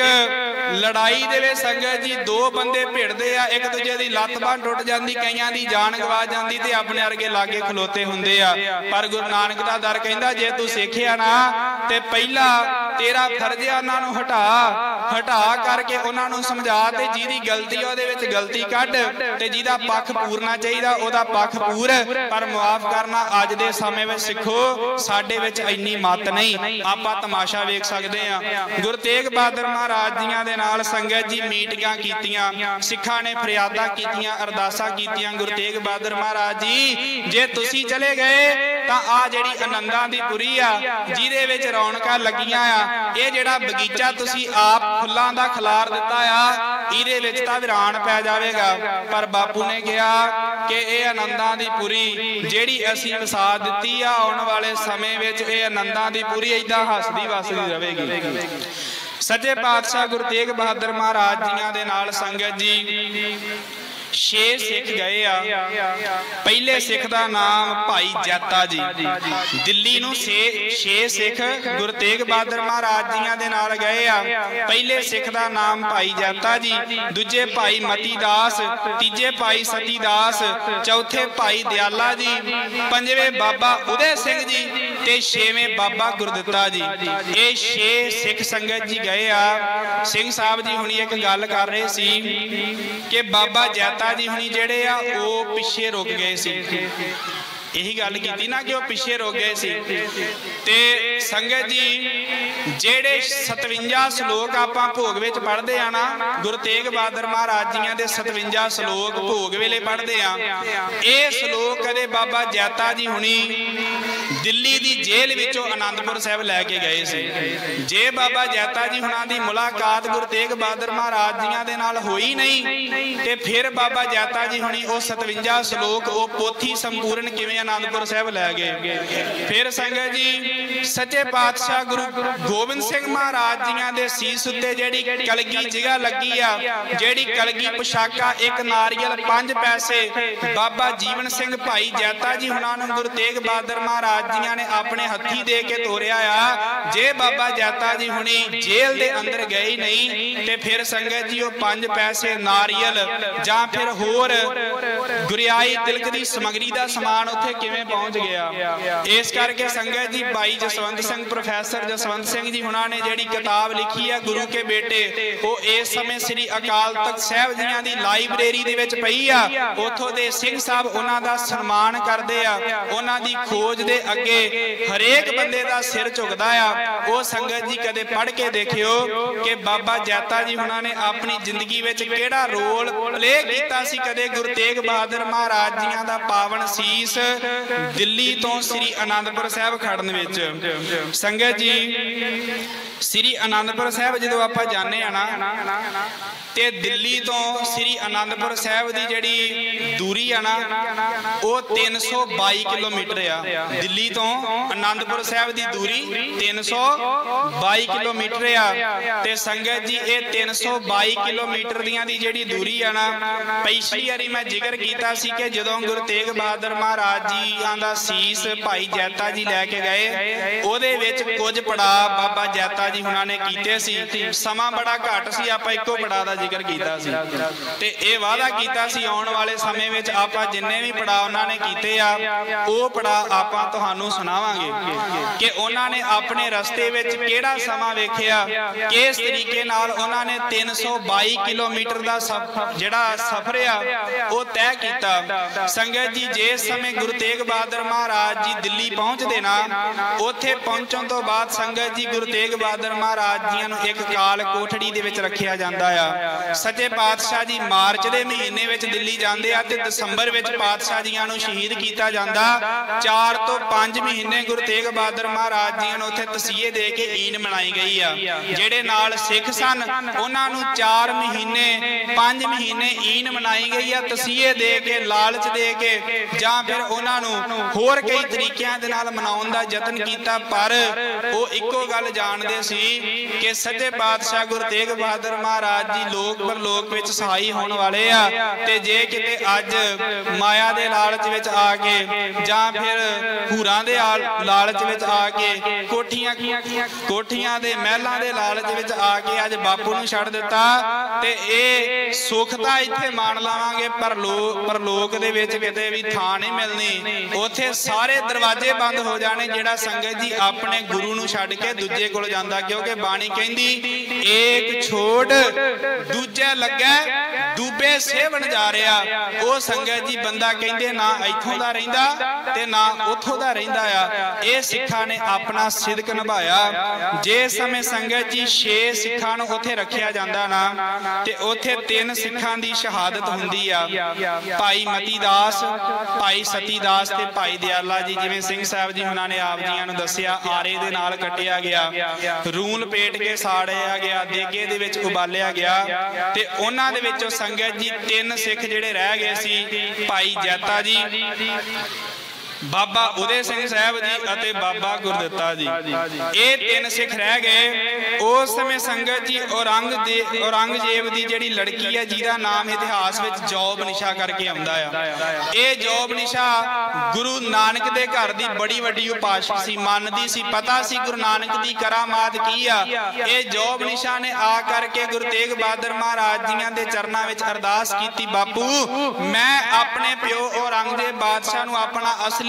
लड़ाई दे विच संगत जी दो बंदे भिड़दे आ, एक दूजे दी लत्त बांह टुट जांदी, कईयां दी जान गवा जांदी ते अपने अर्गे लागे खलोते हुंदे आ। पर गुरु नानक दा दर कहंदा जे तू सिੱਖਿਆ ना ते पहला तेरा फर्ज है उन्हां नूं हटा हटा करके उन्हां नूं समझा ते जिहदी गलती ओहदे विच गलती कढ ते जिहदा पक्ष पूरना चाहिदा ओहदा पक्ष पूर, पर मुआफ करना अज दे समय विच सिੱਖो साडे विच इन्नी मत नहीं, आपां तमाशा वेख सकदे आ। गुरु तेग बहादुर महाराज जियां दे नाल संगत जी मीटिंगां कीतियां, सिੱਖਾਂ ने फरियादां कीतियां, अरदासां कीतियां। गुरु तेग बहादुर महाराज जी जे तुसी चले गए तां आ जिहड़ी आनंदां दी पुरी आ जिहदे विच रौनकां लगियां आ, ये जिहड़ा बगीचा तुसी आप फुल्लां दा खलार दिता आ इहदे विच तां विरान पै जावेगा। पर बापू ने कहा कि यह आनंदां दी पुरी जिहड़ी असीं वसा दित्ती आ आउण वाले समय विच यह आनंदां दी पुरी इदां हसदी वसदी रहेगी। सच्चे पातशाह गुरु तेग बहादुर महाराज जियां दे नाल संगत जी छे सिख गए आ। पहले सिख दा नाम भाई जैता जी, दिल्ली नूं छे सिख गुरु तेग बहादुर महाराज जियां दे नाल गए आ। पहले सिख दा नाम भाई जैता जी, दूजे भाई मती दास, तीजे भाई सती दास, चौथे भाई दयाला जी, पंजवें बाबा उदय सिंह जी ते छेवें बाबा गुरदित्ता जी। ये छे सिख संगत जी गए आ। सिंह साहब जी हुणी एक गल कर रहे सी कि बाबा जैता जी हुणी जेड़े आ वो पिछे रुक गए सी। यही गल की ना कि वह पिछे रुक गए सी। ते संगत जी जेड़े सतवंजा श्लोक आपां भोग विच पढ़दे आ ना, गुरु तेग बहादुर महाराज जी दे सतवंजा श्लोक भोग वेले पढ़दे आ। ये श्लोक कदे बाबा जैता जी हुणी दिल्ली दी जेल विचों आनंदपुर साहिब लैके गए सी। जे बाबा जैता जी हुणां दी मुलाकात गुरु तेग बहादुर महाराज जी दे नाल होई नहीं ते फिर बाबा जैता जी हुणी वो सतवंजा श्लोक वो पोथी संपूर्ण किवें आनंदपुर साहिब लै गए। फिर संगत जी सच्चे पातशाह गुरु गोबिंद सिंह महाराज जी दे सीस उत्ते जेड़ी कलगी जगह लगी आ, जेड़ी कलगी पोशाका एक नारियल पांच पैसे बाबा जीवन सिंह भाई जैता जी हुणां नूं गुरु तेग बहादुर महाराज जी ने अपने हथी दे के तोरिया आ। जे बाबा जैता जी हुणी जेल दे अंदर गए नहीं ते फिर संगत जी वो पांच पैसे नारियल जां फिर होर गुरियाई तिलक दी समगरी दा समान उत्थे किवें पहुंच गया। इस करके संगत जी भाई जसवंत सिंह प्रोफैसर जसवंत सिंह जी हुणां ने जिहड़ी किताब लिखी है गुरु के बेटे, वो इस समय श्री अकाल तख्त साहिब जी दी लाइब्रेरी दे विच पई आ। उत्थों दे सिंह साहब उन्हां दा सन्मान करदे आ। उन्हां दी खोज दे अगे हरेक बंदे दा सिर झुकदा आ। वो संगत जी कदे पढ़ के देखियो कि बाबा जैता जी हुणां ने अपनी जिंदगी विच किहड़ा रोल प्ले कीता सी। कदे गुरु तेग बहादुर महाराज जी दा पावन सीस दिल्ली तो श्री आनंदपुर साहिब खड़न विच। संगत जी श्री आनंदपुर साहिब जदों आपां जाने आ ना ते दिल्ली तो श्री आनंदपुर साहिब दी जिहड़ी दूरी आ ना वो तीन सौ बाई किलोमीटर आ। दिल्ली तो आनंदपुर साहिब दी दूरी तीन सौ बाई किलोमीटर आ। ते संगत जी ये तीन सौ बाई किलोमीटर दियां दी जिहड़ी दूरी आ ना, पिछली वारी मैं जिक्र कीता सी कि जदों गुरु तेग बहादुर महाराज जी दा सीस भाई जैता जी लैके गए, ओहदे विच कुछ पड़ाव बाबा जैता जी हुणां ने कीते सी। समा बड़ा घट सी, आपां इक्को पड़ाव दा जिक्र कीता सी ते इह वादा कीता सी आउण वाले समय विच आपां जिन्ने भी पड़ाव उन्हां ने कीते आ ओह पड़ाव आपां तुहानूं सुणावांगे कि उन्हां ने अपने रस्ते विच किहड़ा समा वेखिया, किस तरीके नाल उन्हां ने तीन सौ बाई किलोमीटर दा जिहड़ा सफर आ ओह तय कीता। संगत जी जिस समय गुरु तेग बहादुर महाराज जी दिल्ली पहुंचदे ना, उत्थे पहुंचण तो बाद संगत जी गुरु तेग बहादुर महाराज जी नूं एक काल कोठड़ी दे विच रखिया जांदा आ। सच्चे पातशाह जी मार्च दे महीने विच दिल्ली जांदे आ ते दसंबर विच पातशाह जीआं नूं शहीद कीता जांदा। चार तो पांच महीने गुरु तेग बहादुर महाराज जी नूं उत्थे तसीहे दे के ईद मनाई गई आ। जिहड़े नाल सिख सन उन्हां नूं चार महीने पांच महीने ईद मनाई गई आ, तसीहे दे के लालच दे के जां फिर उन्हां नूं होर कई तरीकिਆਂ दे नाल मनाउण दा यतन कीता। पर ਉਹ ਇੱਕੋ ਗੱਲ ਜਾਣਦੇ ਸੀ कि सच्चे पातशाह गुरु तेग बहादुर महाराज जी लोक परलोक विच सहाई होण वाले आ। ते जे किते अज माया दे लालच विच आके जां फिर हूरां दे लालच विच आके कोठियां कोठियां दे महलां दे लालच विच आके अज बापू नूं छड्ड दित्ता ते इह सुख तां इत्थे मान लावांगे पर लोक परलोक दे विच किते भी थां नहीं मिलनी। उत्थे सारे दरवाजे बंद हो जाने जिहड़ा संगत जी अपने गुरु नूं छड्ड के दूजे कोल जांदा, क्योंकि बाणी कहंदी एक छोड़ दूजे लगे दूबे सेवन जा रहा। वो संगत जी बंदा कहंदे ना इत्थों दा रहिंदा ते ना उत्थों दा रहिंदा आ। ये सिखां ने अपना सिदक निभाया। जे समय संगत जी छे सिखां नूं उत्थे रखिया जांदा ना ते उत्थे तीन सिखां दी शहादत हुंदी आ। भाई मती दास, भाई सती दास ते भाई दयाला जी, जिवें सिंह साहब जी हुणां ने आप जीआं नूं दस्सिया, आरे दे नाल कट्टिया गया, रूल पेट के साड़िया गया, देगे दे विच उबालिया गया ते उन्हां दे विचों संगत जी तीन सिख जिहड़े रह गए सी, भाई जैता जी, बाबा उदय सिंह साहब जी अते बाबा गुरदित्ता जी, ये तीन सिख रह गए। उस समय संगत जी औरंगजेब औरंगजेब दी जिहड़ी लड़की है जिहदा नाम इतिहास विच जौब निशा करके आउंदा है। ये जौब निशा गुरु नानक दे घर दी बड़ी वड्डी उपासक सी, मनदी सी, पता सी गुरु नानक दी करामात की आ। ये जौब निशा ने आ करके गुरु तेग बहादुर महाराज जी दे चरनां विच अरदास कीती, बापू मैं अपने प्यो औरंगजेब बादशाह नूं अपना असली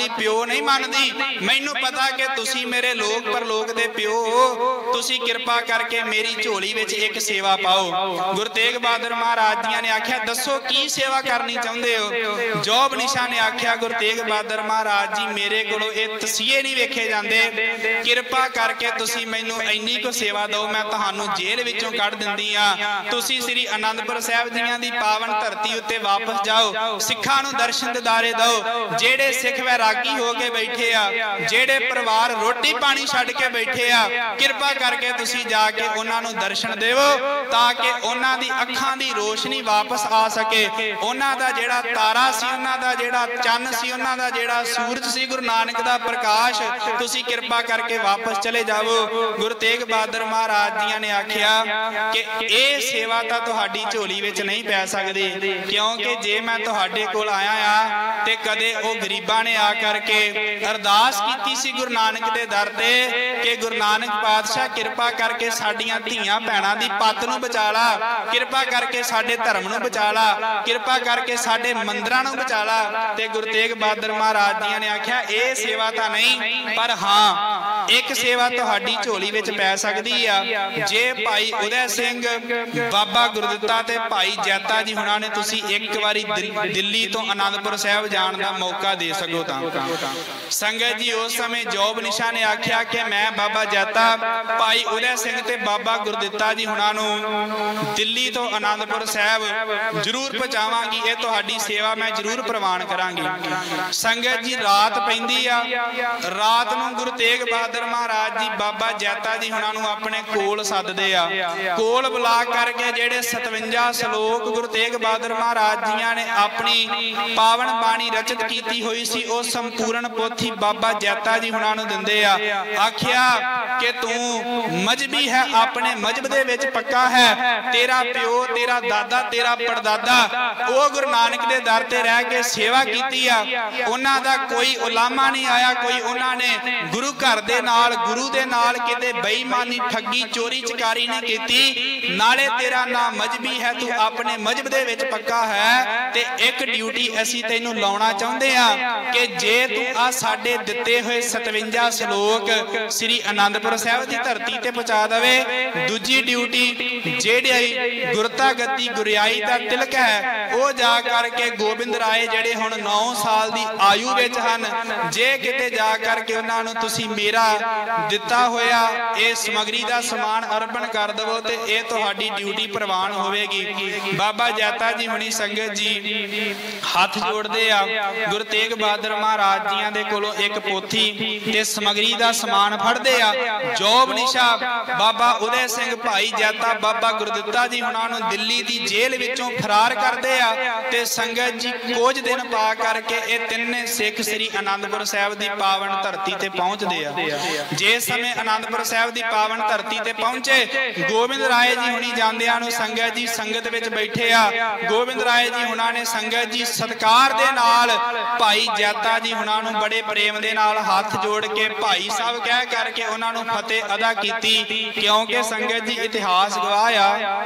अपनी प्यो नहीं मानदी, मैनू पता कि तुसी मेरे लोक परलोक दे प्यो हो, तुसी किरपा करके मेरी झोली विच एक सेवा पाओ। गुरु तेग बहादुर महाराज जी ने आख्या दसो की सेवा करनी चाहुंदे हो। जोब निशा ने आख्या गुरु तेग बहादुर महाराज जी मेरे कोलों ये तसीहे नहीं वेखे जांदे, किरपा करके तुसी मैनू इन्नी को सेवा दो, मैं तुहानू जेल विचों कढ दिंदी आ। तुसी श्री आनंदपुर साहिब जियां दी पावन धरती उत्ते वापस जाओ, सिखां नू दर्शन दिदारे दो। जेड़े सिख वैरागी हो के बैठे आ, जेड़े परिवार रोटी पानी छड्ड के बैठे आ, किरपा करके तुसी जाके उन्हां नू दर्शन देवो ताकि उन्हां दी अखां दी रोशनी वापस आ सके। उन्हां दा जेड़ा तारा सी, उन्हां दा जेड़ा चन्न सी, उन्हां दा जेड़ा सूरज सी, गुरु नानक दा प्रकाश, तुसी किरपा करके वापस चले जाओ। गुरु तेग बहादुर महाराज जी ने आख्या कि ये सेवा तां तुहाडी झोली विच नहीं पै सकदी, क्योंकि जे मैं तुहाडे कोल आया आ ते कदे ओ गरीबां ने आ करके अरदास कीती सी गुरु नानक दे दर ते कि गुरु नानक पातशाह किरपा करके साडियां धीआं भैणां दी पत नूं बचा ला, किरपा करके साडे धर्म नूं बचा ला, किरपा करके साडे मंदिरां नूं बचा ला। ते गुरु तेग बहादुर महाराज जी ने आख्या ये सेवा तां नहीं, पर हाँ एक सेवा तुहाडी झोली विच पै सकदी आ। जे भाई उदय सिंह बाबा गुरदित्ता ते भाई जैता जी हुणां ने तुसी एक वारी दिल्ली तो आनंदपुर साहिब जाण दा मौका दे सको तां। संगत जी उस समय जोब निशा ने आख्या कि मैं बाबा जैता भाई उदय सिंह ते बाबा गुरदित्ता जी हुणां नूं दिल्ली तो आनंदपुर साहिब जरूर पहुंचावांगी, ये तुहाडी सेवा मैं जरूर प्रवान करांगी। संगत जी रात पैंदी आ, रात नूं गुरु तेग बहादुर महाराज जी बाबा जैता जी हुणां नूं अपने कोल सददे आ। कोल बुला करके जेड़े सतवंजा श्लोक गुरु तेग बहादुर महाराज जी ने अपनी पावन बाणी रचित कीती हुई सी ओ संपूर्ण पोथी बाबा जैता जी हुणां नूं दिंदे आ। आख्या कि तू मजहबी है, अपने मजहब दे विच पक्का है, तेरा प्यो तेरा दादा तेरा परदादा ओ गुरु नानक दे दर ते रह के सेवा कीती आ, उन्हां दा कोई उलामा नहीं आया, कोई उन्हां ने गुरु घर दे नाल गुरु दे नाल किते बेईमानी ठगी चोरी चकारी नहीं कीती। नाले तेरा नाम मजहबी है, तू अपने मजहब दे विच पक्का है ते एक ड्यूटी असीं तैनूं लाउणा चाहुंदे आ कि जे तू आ साडे दित्ते होए सतवंजा श्लोक श्री आनंदपुर साहिब दी धरती ते पहुंचा देवे। दूजी ड्यूटी जेड़ी गुरता गति गुरियाई दा तिलक है वो जा करके गोबिंद राय जेड़े हुण नौ साल दी आयु विच हन, जे किते जा करके उन्हां नूं तुसीं मेरा दिता होया ये समगरी दा समान अर्पण कर दवो ते ये तुहाडी ड्यूटी प्रवान होवेगी। बाबा जैता जी हुणी संगत जी हाथ जोड़दे आ, गुरु तेग बहादुर महाराज जी दे कोलों एक पोथी ते समगरी दा समान फड़दे आ। जोब निशा बाबा उदय सिंह भाई जैता बाबा गुरदित्ता जी हुणां नूं दिल्ली दी जेल विचों फरार करदे आ ते संगत जी कुछ दिन पा करके ये तिन्ने सिख श्री आनंदपुर साहिब दी पावन धरती ते पहुंचदे आ। जिस समय आनंदपुर साहिब दी पावन धरती ते पहुंचे गोबिंद राय जी हुणी जांदियां नूं संगत जी संगत विच बैठे आ। गोबिंद राय जी हुणां ने संगत जी सत्कार दे नाल भाई जैता जी हुणां नूं बड़े प्रेम दे नाल हाथ जोड़ के भाई साहब कह करके उन्हां नूं फतेह अदा कीती, क्योंकि संगत जी इतिहास गवाह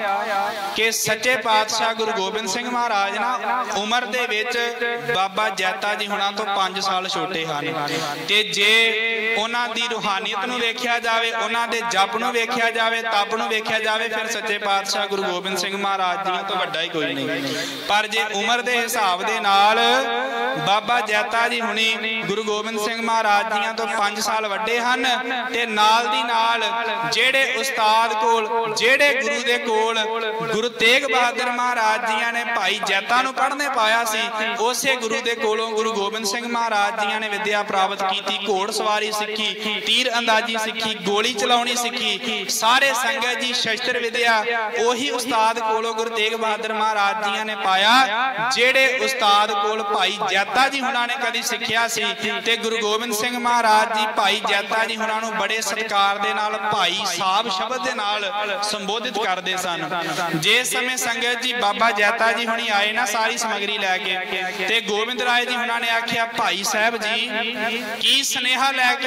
आ कि सच्चे पातशाह गुरु गोबिंद सिंह महाराज ना उमर दे विच बाबा जैता जी हुणां तो पांच साल छोटे हन ते जे उन्हां दी रूहानियत नूं वेख्या जावे, उन्हां दे जप नूं वेख्या जावे, तप नूं वेख्या जावे, फिर सच्चे पातशाह गुरु गोबिंद सिंह महाराज जी तो वड्डा ही कोई नहीं। पर जे उमर दे हिसाब दे नाल बाबा जैता जी हुणी गुरु गोबिंद सिंह महाराज जी तो पांच साल वड्डे हन ते नाल दी नाल जेड़े उस्ताद कोल जेड़े गुरु दे कोल गुरु तेग बहादुर महाराज जी ने भाई जैता नूं पढ़ने पाया सी, उसे गुरु दे कोलों गुरु गोबिंद सिंह महाराज जी ने विद्या प्राप्त की, घोड़ सवारी सीखी, तीर अंदाजी सीखी, गोली चलाउणी सीखी, सारे संगत जी शस्त्र विद्या ओही उस्ताद कोलों गुरु तेग बहादुर महाराज जी ने पाया जेड़े उस्ताद कोल भाई जैता जी हुणां ने कदी सिखिया सी। ते गुरु गोबिंद सिंह महाराज जी भाई जैता जी हुणां नूं बड़े सत्कार दे नाल भाई साहब शब्द दे नाल संबोधित करदे सन। जिस समय संगत जी बाबा जैता जी हुणी आए ना सारी समगरी लैके ते गोबिंद राय जी हुणां ने आख्या भाई साहब जी की स्नेहा लैके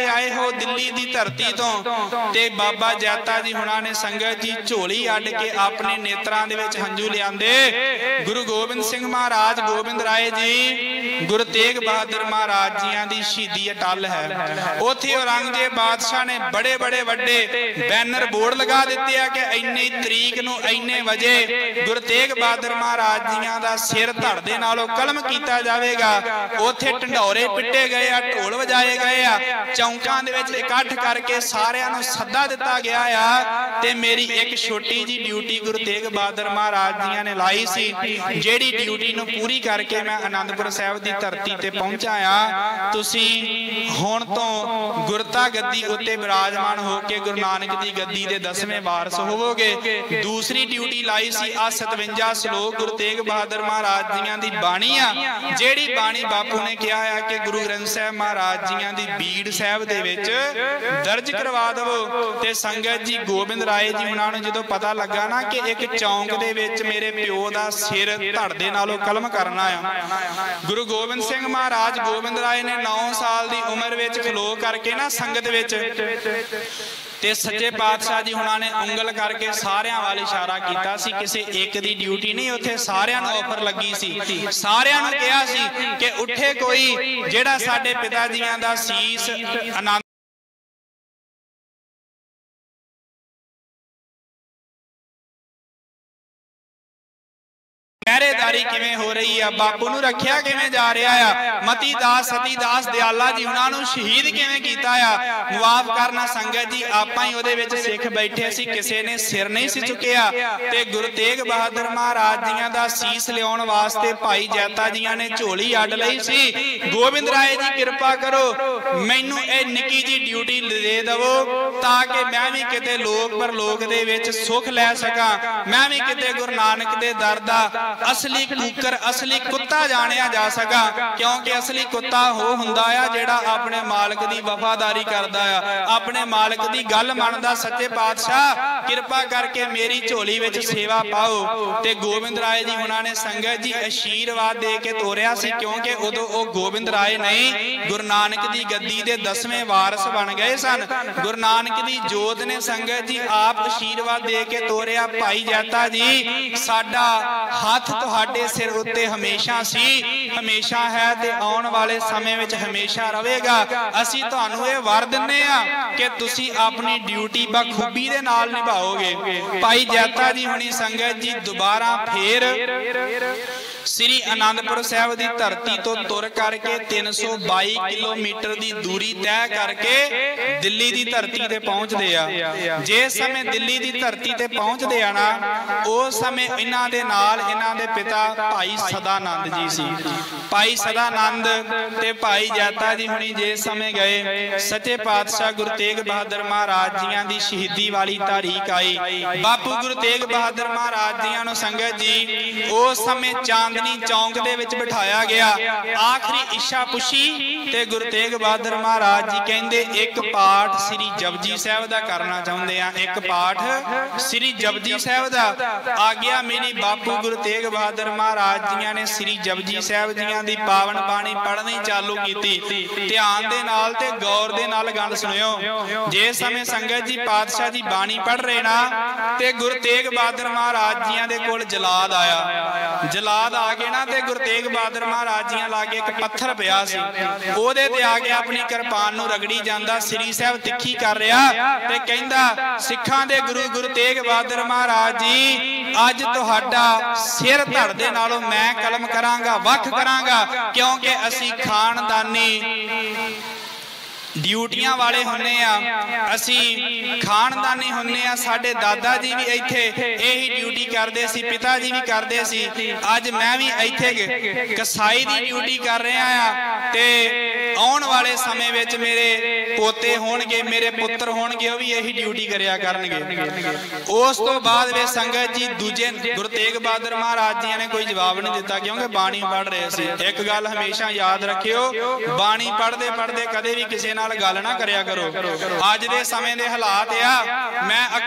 के आए हो दिल्ली दी धरती तो ते बाबा जैता जी हुणां ने संगत जी झोली अड्ड के अपने नेत्रां दे विच हंझू लिआंदे। गुरु गोबिंद सिंह महाराज गोबिंद राय जी गुरु तेग बहादुर महाराज जियां दी शहीदी अटल है। उत्थे औरंगजेब बादशाह ने बड़े बड़े वड्डे बैनर बोर्ड लगा दिते आ कि इन्नी तरीक नूं इन्ने वजे गुरु तेग बहादुर महाराज जियां दा सिर धड़ दे नालों कलम कीता जावेगा। उत्थे ढंडोरे पिटे गए आ, ढोल वजाए गए आ, चौंकां दे विच इकट्ठ करके सारिआं नूं सद्दा दिता गया आ। ते मेरी एक छोटी जी ड्यूटी गुरु तेग बहादुर महाराज जियां ने लाई सी, जेड़ी ड्यूटी नूं पूरी करके मैं आनंदपुर साहिब दी धरती ते पहुंचा आ। तुसीं हुण तो गुरता गद्दी उत्ते विराजमान हो के गुरु नानक दी गद्दी दे दसवें वारस होवोगे। दूसरी ड्यूटी लाई सी आ सतवंजा श्लोक गुरु तेग बहादुर महाराज जियां दी बाणी आ, जेड़ी बाणी बापू ने कहा है कि गुरु ग्रंथ साहिब महाराज जियां दी बीड़ साहिब दे विच दर्ज करवा दवो। ते संगत जी गोबिंद राय जी हुणां नूं जदों पता लगा ना कि एक चौंक दे विच मेरे प्यो दा सिर धड़ दे नालों कलम करना आ, गुरु गोबिंद सिंह महाराज गोबिंद राय ने नौ साल दी उम्र विच खलो करके ना संगत विच ते सच्चे पातशाह जी हुणां ने उंगल करके सारियां वाल इशारा कीता सी। किसी एक दी ड्यूटी नहीं, उत्थे सारियां नूं ऑफर लगी सी। सारियां नूं कहा सी कि उठे कोई जेड़ा साडे पिता जियां दा सीस आनंद पहरेदारी किवें हो रही है, बापू नूं रखिया किवें जा रहा है, मती दास सती दास दयाला जी हुणां नूं शहीद किवें कीता है। मुआफ करना संगत जी, आपां ही उहदे विच सिख बैठे सी, किसी ने सिर नहीं सी चुकिया। ते गुरु तेग बहादुर महाराज जियां दा सीस लियाउण वास्ते भाई जैता जियां ने झोली अड्ड लई सी। गोबिंद राय जी कृपा करो मैनूं इह निक्की जी ड्यूटी दे दवो ताकि मैं भी किते लोक परलोक दे विच सुख लै सकां, मैं भी किते गुरु नानक दे दर दा असली कुकर असली कुत्ता जानिया जा सका। क्योंकि असली कुत्ता हो हुंदा आ जेड़ा अपने मालिक दी वफादारी करदा आ, अपने मालिक दी गल मनदा। सच्चे पातशाह कृपा करके मेरी झोली विच सेवा पाओ। ते गोबिंद राय जी हुणां ने संगत जी आशीर्वाद दे के तोरिया सी, क्योंकि उदों ओ गोबिंद राय नहीं गुरु नानक दी गद्दी दे दसवें वारस बन गए सन। गुरु नानक दी जोत ने संगत जी आप आशीर्वाद दे के तोरिया, भाई जैता जी साडा हाथ तुहाडे सिर उत्ते हमेशा सी, हमेशा है ते आउण वाले समय विच हमेशा रहेगा। असीं तुहानूं इह वर दिंदे आ कि तुसीं अपनी ड्यूटी बखूबी दे नाल निभाओगे। भाई जैता जी हुणी संगत जी दोबारा फिर श्री आनंदपुर साहिब दी धरती तो तुर करके तीन सौ बाई किलोमीटर दी दूरी तय करके दिल्ली दी धरती ते पहुंचदे आ। जिस समय दिल्ली दी धरती ते पहुंचदे आ ना, उस समय इन्हां दे नाल इन्हां दे पिता भाई सदानंद जी सी। भाई सदानंद ते भाई जैता जी हुणी जिस समय गए, सच्चे पातशाह गुरु तेग बहादुर महाराज जियां दी शहीदी वाली तारीख आई। बापू गुरु तेग बहादुर महाराज जियां नूं संगत जी उस समय चांदनी चौंक दे विच बिठाया गया। आखिरी इच्छा पुछी ते गुरु तेग बहादुर महाराज जी कहंदे एक पाठ श्री जपजी साहिब दा करना चाहुंदे आ, एक पाठ श्री जपजी साहिब दा। आग्या मेरी बापू गुरु तेग बहादुर महाराज जियां ने श्री जपजी साहिब जियां दी पावन बाणी पढ़नी चालू कीती। ध्यान दे नाल ते गौर दे नाल गल सुनियो। जिस समय संगत जी पातशाह जी बाणी पढ़ रहे ना, ते गुरु तेग बहादुर महाराज जियां दे कोल जलाद आया। जलाद आ के ना ते गुरु तेग बहादुर महाराज जियां लागे एक पत्थर पिया सी, ओदे ते आके अपनी किरपान नूं रगड़ी जांदा, श्री साहिब तिखी कर रहा ते कहंदा सिखां दे गुरु गुरु तेग बहादुर महाराज जी अज तुहाडा सिर धड़ दे नालों मैं कलम करांगा, वख करांगा, क्योंकि असी खानदानी ड्यूटियां वाले होने आ, असी खानदानी होने आ। साडे दादा जी भी इत्थे यही ड्यूटी करदे सी, पिता जी भी करदे सी, अज मैं भी इत्थे कसाई दी ड्यूटी कर रहा आ। ते आउण वाले समय विच मेरे पोते होणगे, मेरे पुत्र होणगे, वो भी यही ड्यूटी करया करनगे। उस तो बाद वे संगत जी दूजे गुरु तेग बहादुर महाराज जी ने कोई जवाब नहीं दिता, क्योंकि बाणी पढ़ रहे सी। एक गल हमेशा याद रखियो, बाणी पढ़दे पढ़दे कदे भी किसी नाल गल ना करया करो। अज दे समय दे हालात आ, मैं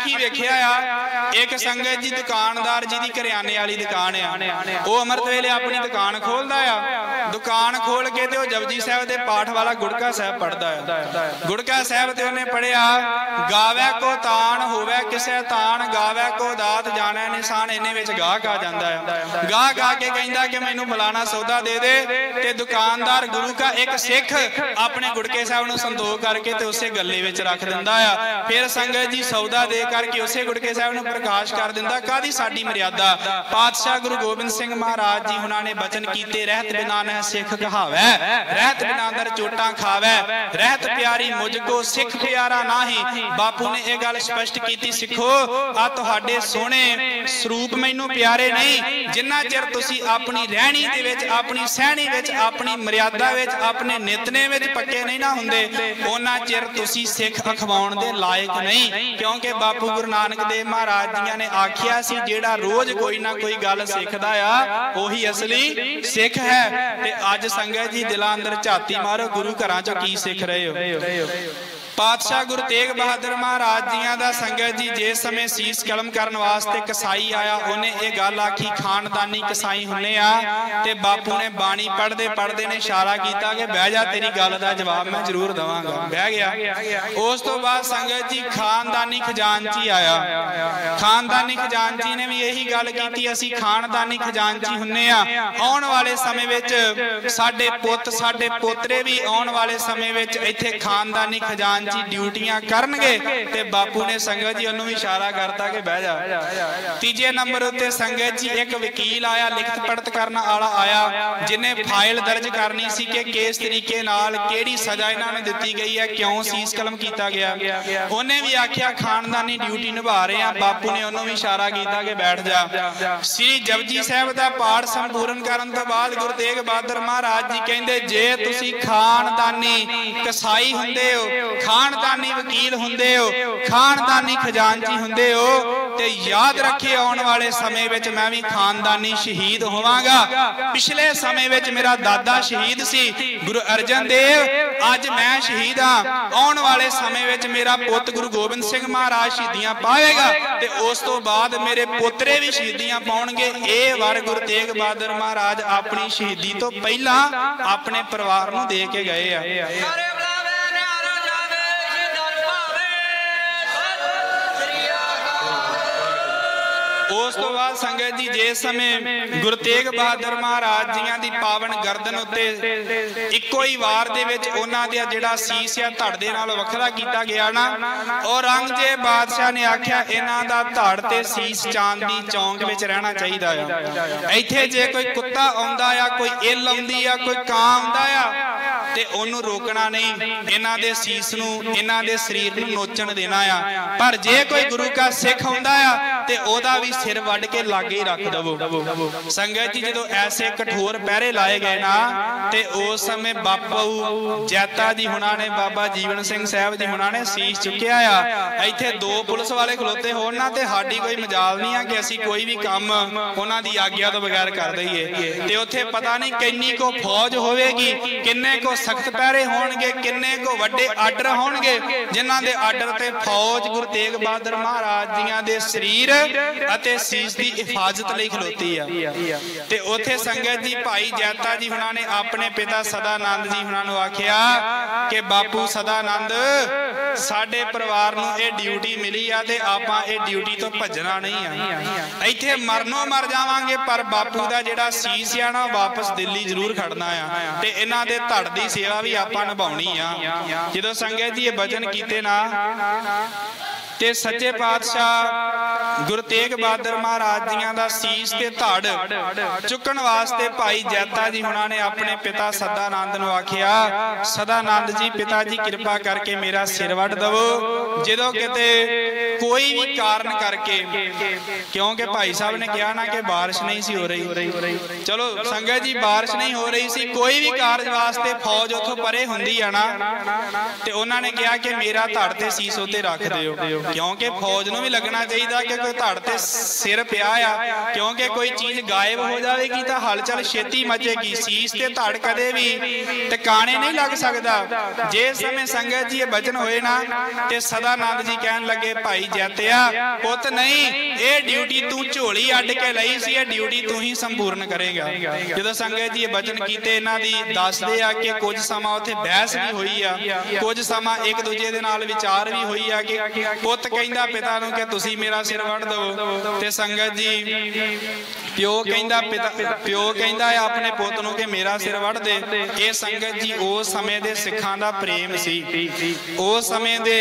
अखी वेखिया आ एक संगत जी दुकानदार जी दी करियाने वाली दुकान आ वो अमृत वेले अपनी दुकान खोलदा आ दुकान खोल के ते जपजी साहब दे पाठ वाला गुड़का साहब पढ़दा है गुड़का साहब ते उन्हें पढ़िया गावे को तान होवे किसे तान गावे को दात जाने निशान इन्ने विच गाहक आ जांदा है गाहक आके कहंदा कि मैनू फलाना सौदा दे दे ते दुकानदार गुरु का एक सिख अपने गुड़के साहब नूं संतोख करके ते उसे गले विच रख दिंदा आ फिर संगत जी सौदा दे करके उसे गुड़के साहब नूं प्रकाश कर दिंदा कादी साडी मर्यादा पातशाह गुरु गोबिंद सिंह महाराज जी हुणां ने बचन कीते रहत बिना न सिख कहावै रहत बिना दर चोटां खावै रहत प्यारी मुझको सिख प्यारा नाही बापू ने यह गल स्पष्ट कीती सिखो आ तुहाडे सोहणे स्वरूप मैनू प्यारे नहीं जिन्ना चिर तुसी अपनी रहनी दे विच अपनी सहनी विच अपनी मर्यादा विच अपने नितने विच पक्के नहीं ना हुंदे उन्ना चिर तुसी सिख अखवाउण दे लायक नहीं क्योंकि बापू गुरु नानक देव महाराज जी ने आखिया सी जेड़ा रोज कोई ना कोई गल सिखदा आ ओही असली सिख है ते अज संगत जी दिलां अंदर झाती मारो गुरु घरां चों की सिख रहे हो पातशाह गुरु तेग बहादुर महाराज जियां दा संगत जी जिस समय सीस कलम करने वास्ते कसाई आया उन्हें ये गल आखी खानदानी कसाई हुन्ने आ ते बापू ने बाणी पढ़दे पढ़दे ने इशारा किया कि बह जा तेरी गल दा जवाब मैं जरूर दवांगा बह गया उस तो बाद संगत जी खानदानी खजानची आया खानदानी खजानची ने भी यही गल की असी खानदानी खजानची हुन्ने आ आउण वाले समय विच साडे पुत साडे पोतरे भी आउण वाले समय विच इत्थे खानदानी खजान जी ड्यूटियां करनगे ते बापू ने संगत जी उन्होंने भी इशारा करता कि बह जा तीजे नंबर उत्ते संगत जी एक वकील आया लिखत पढ़त करने वाला आया जिन्हें फाइल दर्ज करनी सी कि किस तरीके नाल केड़ी सजा इन्हां ने दित्ती गई है क्यों सीस कलम किया गया उन्हें भी आख्या खानदानी ड्यूटी निभा रहे हैं बापू ने उन्होंने भी इशारा किया कि बैठ जा श्री जपजी साहब का पाठ संपूर्ण करन तो बाद गुरु तेग बहादुर महाराज जी कहंदे जे तुसी खानदानी कसाई हुंदे हो खानदानी वकील हुंदे हो खानदानी खजानची हुंदे हो ते याद रखे आने वाले समय विच मैं भी खानदानी शहीद होवांगा पिछले समय विच मेरा दादा शहीद सी गुरु अर्जन देव अज मैं शहीद हां आने वाले समय विच मेरा पुत गुरु गोबिंद सिंह महाराज शहीदियां पावेगा ते उस तो बाद मेरे पोतरे भी शहीदियां पाउणगे ए वार गुरु तेग बहादुर महाराज अपनी शहीदी तो पहला अपने परिवार नूं दे के गए आ उस तो बाद संगत जी जिस समय गुरु तेग बहादुर महाराज जियां दी पावन गर्दन उत्ते इक्को ही वार दे विच उन्हां दा जिहड़ा सीस आ धड़ दे नाल वखरा कीता गया ना और औरंगजेब बादशाह ने आख्या इन्हां दा धड़ ते सीस चांदी चौंक विच रहना चाहिदा आ इत्थे जे कोई कुत्ता आउंदा आ कोई इल आउंदी आ कोई कां आउंदा आ ते ओनू रोकना नहीं इन्हां दे सीस नूं इन्हां दे शरीर नूं नोचण देना आ पर जे कोई गुरु का सिख आउंदा आ ते ओदा भी सिर वड के लागे ही रख दवो संगत जी जो ऐसे कठोर पहरे लाए गए ना ते उस समय बापू जैता जी हुणा ने बाबा जीवन सिंह साहब जी हुणा ने सीस चुकिया आ इत्थे दो पुलिस वाले खलोते होण ना ते साडी कोई मजाल नहीं है कि असी कोई भी काम उन्हां दी आग्या तो बगैर कर दईए ते उत्थे पता नहीं किन्नी को फौज होवेगी किन्ने को सख्त पहरे होणगे किन्ने को वड्डे आर्डर होणगे जिन्हां दे आर्डर ते फौज गुरु तेग बहादुर महाराज जियां दे शरीर अते सीस दी हिफाजत लई खलोती आ ते उथे संगत जी भाई जैता जी हुणां ने अपने पिता सदानंद जी हुणां नूं आखिया कि बापू सदानंद साडे परिवार नूं इह ड्यूटी मिली आ ते आपां इह ड्यूटी तो भजना नहीं आ इत्थे मरनो मर जावांगे पर बापू दा जिहड़ा सीस आ ना वापस दिल्ली जरूर खड़ना आ ते इन्हां दे धड़ दी सेवा भी आपां निभाउणी आ जदों संगत जी इह वचन कीते ना ते सच्चे पातशाह गुरु तेग बहादुर महाराज जियां दा सीस ते धड़ चुकण वास्ते भाई जैता जी हुणां ने अपने पिता सदानंद नूं आखिया सदानंद जी पिता जी कृपा करके मेरा सिर वड दवो जदों किते कोई भी कारण करके क्योंकि भाई साहब ने कहा ना कि बारिश नहीं सी हो रही चलो संगत जी बारिश नहीं हो रही सी कोई भी कारज वास्ते फौज उथों परे हुंदी आ ना ते उन्हां ने कहा कि मेरा धड़ ते सीस उत्ते रख दिओ क्योंकि फौज नूं भी लगना चाहिए कि कोई धड़ ते सिर पिया आ, क्योंकि कोई चीज गायब हो जाएगी तो हलचल छेती मचेगी। सीस ते धड़ कदे भी टिकाणे नहीं लग सकता। जे समय संगत जी बचन होए ना ते सदानंद जी कहन लगे भाई जैतिया पुत नहीं, ये ड्यूटी तू झोली अड्ड के लई सी, ड्यूटी तू ही संपूर्ण करेगा। जो संगत जी बचन कीते इन्हां दी दसदे आ कि कुछ समा उत्थे बहस भी हुई आ, कुछ समा एक दूजे दे नाल विचार भी हुई आ कि पुत कहंदा पिता नूं कि तुसी मेरा सिर वड़ दो, ते संगत जी प्यो कहंदा पिता प्यो कहंदा है अपने पुत नूं कि मेरा सिर वड़ दे। ये संगत जी उस समय दे सिखां दा प्रेम सी, उस समय दे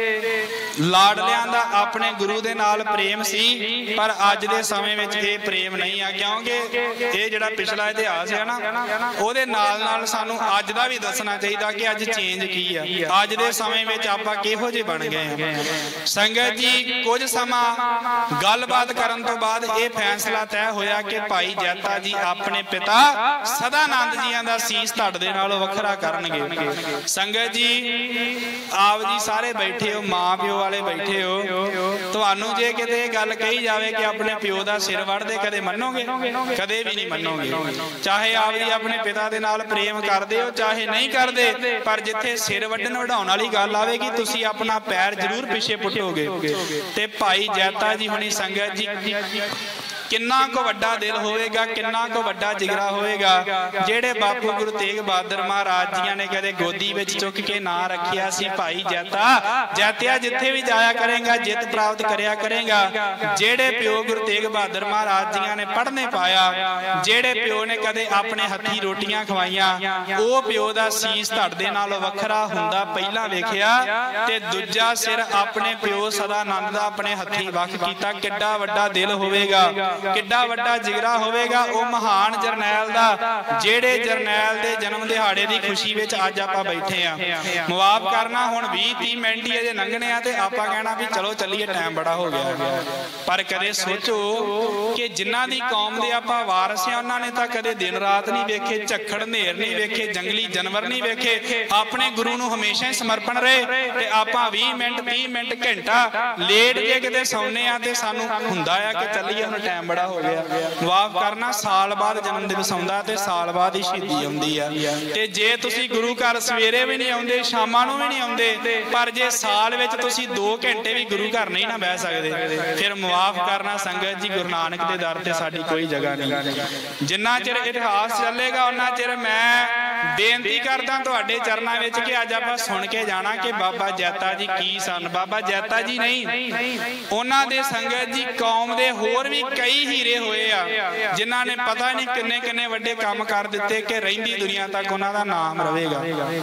लाडलियां दा अपने गुरु दे नाल प्रेम सी। पर अज दे समय विच ये प्रेम नहीं आ, क्योंकि ये जिहड़ा पिछला इतिहास है ना ਉਹਦੇ ਨਾਲ ਨਾਲ ਸਾਨੂੰ ਅੱਜ ਦਾ ਵੀ ਦੱਸਣਾ ਚਾਹੀਦਾ ਕਿ ਅੱਜ ਚੇਂਜ ਕੀ ਆ, ਅੱਜ ਦੇ ਸਮੇਂ ਵਿੱਚ ਆਪਾਂ ਕਿਹੋ ਜਿਹੇ ਬਣ ਗਏ ਆ। ਸੰਗਤ ਜੀ ਕੁਝ ਸਮਾਂ ਗੱਲਬਾਤ ਕਰਨ ਤੋਂ ਬਾਅਦ ਇਹ ਫੈਸਲਾ ਤੈਅ ਹੋਇਆ ਕਿ ਭਾਈ ਜੈਤਾ ਜੀ ਆਪਣੇ ਪਿਤਾ ਸਦਾਨੰਦ ਜੀਆਂ ਦਾ ਸੀਸ ਧੜ ਦੇ ਨਾਲੋਂ ਵੱਖਰਾ ਕਰਨਗੇ। ਸੰਗਤ ਜੀ ਆਪ ਜੀ ਸਾਰੇ ਬੈਠੇ ਹੋ, ਮਾਂ ਪਿਓ ਵਾਲੇ ਬੈਠੇ ਹੋ, ਤੁਹਾਨੂੰ ਜੇ ਕਿਤੇ ਇਹ ਗੱਲ ਕਹੀ ਜਾਵੇ ਕਿ ਆਪਣੇ ਪਿਓ ਦਾ ਸਿਰ ਵੜਦੇ ਕਦੇ ਮੰਨੋਗੇ? ਕਦੇ ਵੀ ਨਹੀਂ ਮੰਨੋਗੇ। ਚਾਹੇ ਆਪ ਜੀ ਆਪਣੇ पिता दे नाल प्रेम करदे हो चाहे नहीं करदे, पर जिथे सिर वड्डण वढाउण वाली गल आवेगी तुसी अपना पैर जरूर पिछे पुटोगे। ते भाई जैता जी हुणी संगत जी किन्ना को वड्डा दिल होएगा, किन्ना को वड्डा जिगरा होएगा, जेड़े बापू गुरु तेग बहादुर महाराज जी ने कदे गोदी विच चुक के ना रखिया सी भाई जैता जैतिया जिथे भी जाया करेगा जित प्राप्त करया करेगा। जेड़े प्यो गुरु तेग बहादुर महाराज जी ने पढ़ने पाया, जेड़े प्यो ने कदे अपने हथी रोटियां खवाइया, वो प्यो दा सीस धड़ दे नालों वखरा हुंदा पहला वेखिया, ते दूजा सिर अपने प्यो सदानंद दा अपने हथी वख कीता। किड्डा वड्डा दिल होवेगा, किड्डा वड्डा जिगरा होवेगा वो महान जरनैल दा, जेड़े जरनैल दे जन्म दिहाड़े दी खुशी विच अज आपां बैठे आ। मुआफ करना हुण बीस तीस मिनट ही अजे लंघने आ ते आपां कहना भी चलो चलिए टाइम बड़ा हो गया। पर कदे सोचो कि जिन्हां दी कौम दे आपां वारस आ उन्हां ने तां कदे दिन रात नहीं वेखे, झक्खड़ नेर नहीं वेखे, जंगली जानवर नहीं वेखे, अपने गुरु नूं हमेशा ही समर्पण रहे। ते आपां बीस मिनट तीस मिनट घंटा लेट जे किते सौने आ ते सानूं हुंदा आ कि चलिए हुण टाइम बड़ा हो गया। माफ करना साल बाद जन्म दिवस आउंदा ते साल बाद ही शहीदी आउंदी आ। ते जे तुसी गुरु घर सवेरे भी नहीं आउंदे शामां नूं भी नहीं आउंदे, पर जे साल विच तुसी दो घंटे भी गुरु घर नहीं ना बह सकदे, फिर माफ करना संगत जी गुरु नानक दे दर ते साडी कोई जगह नहीं। जिन्ना चिर इतिहास चलेगा उन्ना चिर मैं बेनती करदा तुहाडे चरनां विच कि अज आपां सुन के जाना कि बाबा जैता जी की सन। बाबा जैता जी नहीं, उन्हां दे संगत जी कौम दे होर भी कई हीरे होए आ जिन्हां ने पता नहीं किन्ने किन्ने वड्डे काम कर दिते कि रहिंदी दुनिया तक उन्हां दा नाम रवेगा।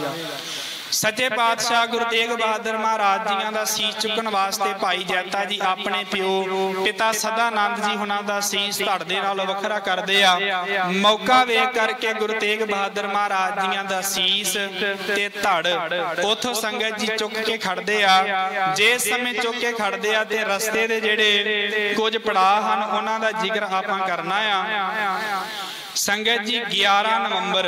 सच्चे पातशाह गुरु तेग बहादुर महाराज जी का सीस चुकन वास्ते भाई जैता जी अपने प्यो पिता सदानंद जी हुणां दा सीस धड़ दे नालों वखरा करदे आ। मौका वेख करके गुरु तेग बहादुर महाराज जी का सीस ते धड़ उथों संगत जी चुक के खड़दे आ। जिस समय चुक के खड़दे आ ते रस्ते दे जेड़े कुछ पड़ाव हन उन्हां दा जिक्र आपां करना आ। संगत जी ग्यारह नवंबर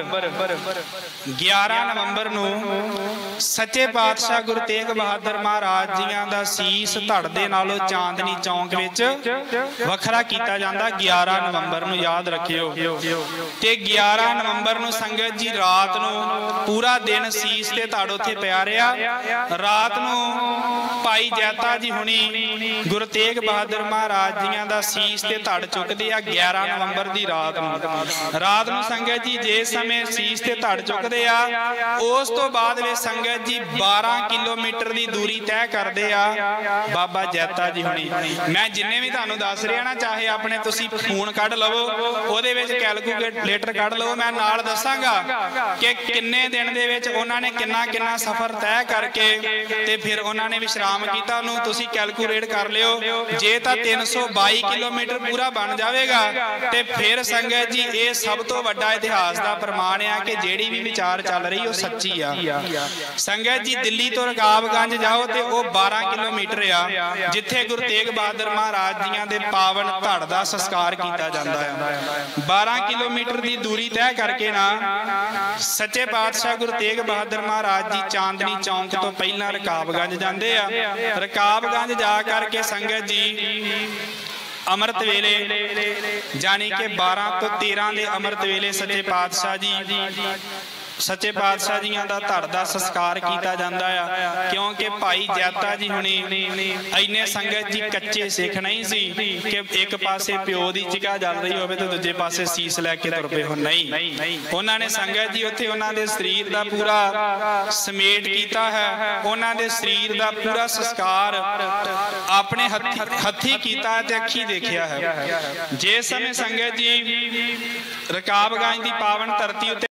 ग्यारह नवंबर नूं सच्चे पातशाह गुरु तेग बहादुर महाराज जी का सीस धड़ दे नालों चांदनी चौंक विच वखरा कीता जांदा। ग्यारह नवंबर नूं याद रखियो। ते ग्यारह नवंबर नूं संगत जी रात नूं पूरा दिन सीस ते धड़ उत्थे पिया रिहा। रात नूं भाई जैता जी हुणी गुरु तेग बहादुर महाराज जी का सीस ते धड़ चुकदे आ। ग्यारह नवंबर दी रात नूं रात नूं संगत जी जिस समय सीस ते धड़ चुकदे आ उस तो बाद वे संगत जी बारह किलोमीटर दी दूरी तय करदे आ। बाबा जैता जी हुणी मैं जिन्ने भी तुहानूं दस रिहा ना, चाहे अपने तुसीं फोन कढ लवो ਉਹਦੇ ਵਿੱਚ ਕੈਲਕੂਲੇਟਰ ਕੱਢ ਲਵੋ, मैं नाल दसांगा कि किन्ने दिन दे विच उन्हां ने किन्ना किन्ना सफर तय करके ते फिर उन्हां ने विश्राम कीता। ਉਹਨੂੰ ਤੁਸੀਂ कैलकुलेट कर लिओ। जे तां तीन सौ बाई किलोमीटर पूरा बन जाएगा ते फिर संगत जी ये सब तो वड्डा इतिहास का प्रमाण है कि जिहड़ी भी विचार चल रही वो सच्ची आ। संगत जी दिल्ली तो रकाबगंज जाओ तो वो बारह किलोमीटर आ जिथे गुरु तेग बहादुर महाराज जियां दे पावन धड़ दा संस्कार किया जाता है। बारह किलोमीटर की दूरी तय करके ना सच्चे पातशाह गुरु तेग बहादुर महाराज जी चांदनी चौंक तो पहला रकाबगंज जाते आ। रकाबगंज जा करके संगत जी अमृत वेले जानी कि बारह तो तेरह के अमृत वेले सच्चे पातशाह जी सच्चे पातशाह जियां दा धड़ दा संस्कार किया जाता है। क्योंकि भाई जैता जी हुणी इन्ने संगत जी कच्चे सिख नहीं सी कि एक पासे प्यो की चिका जल रही हो तो दूजे पासे सीस लैके तुर पे हो, नहीं। उन्होंने संगत जी उत्थे उन्होंने शरीर का पूरा समेट किया है, उन्होंने शरीर का पूरा संस्कार अपने हथी हथी किया ते अखी देखिया है। जिस समय संगत जी रकाबगंज की पावन धरती उत्ते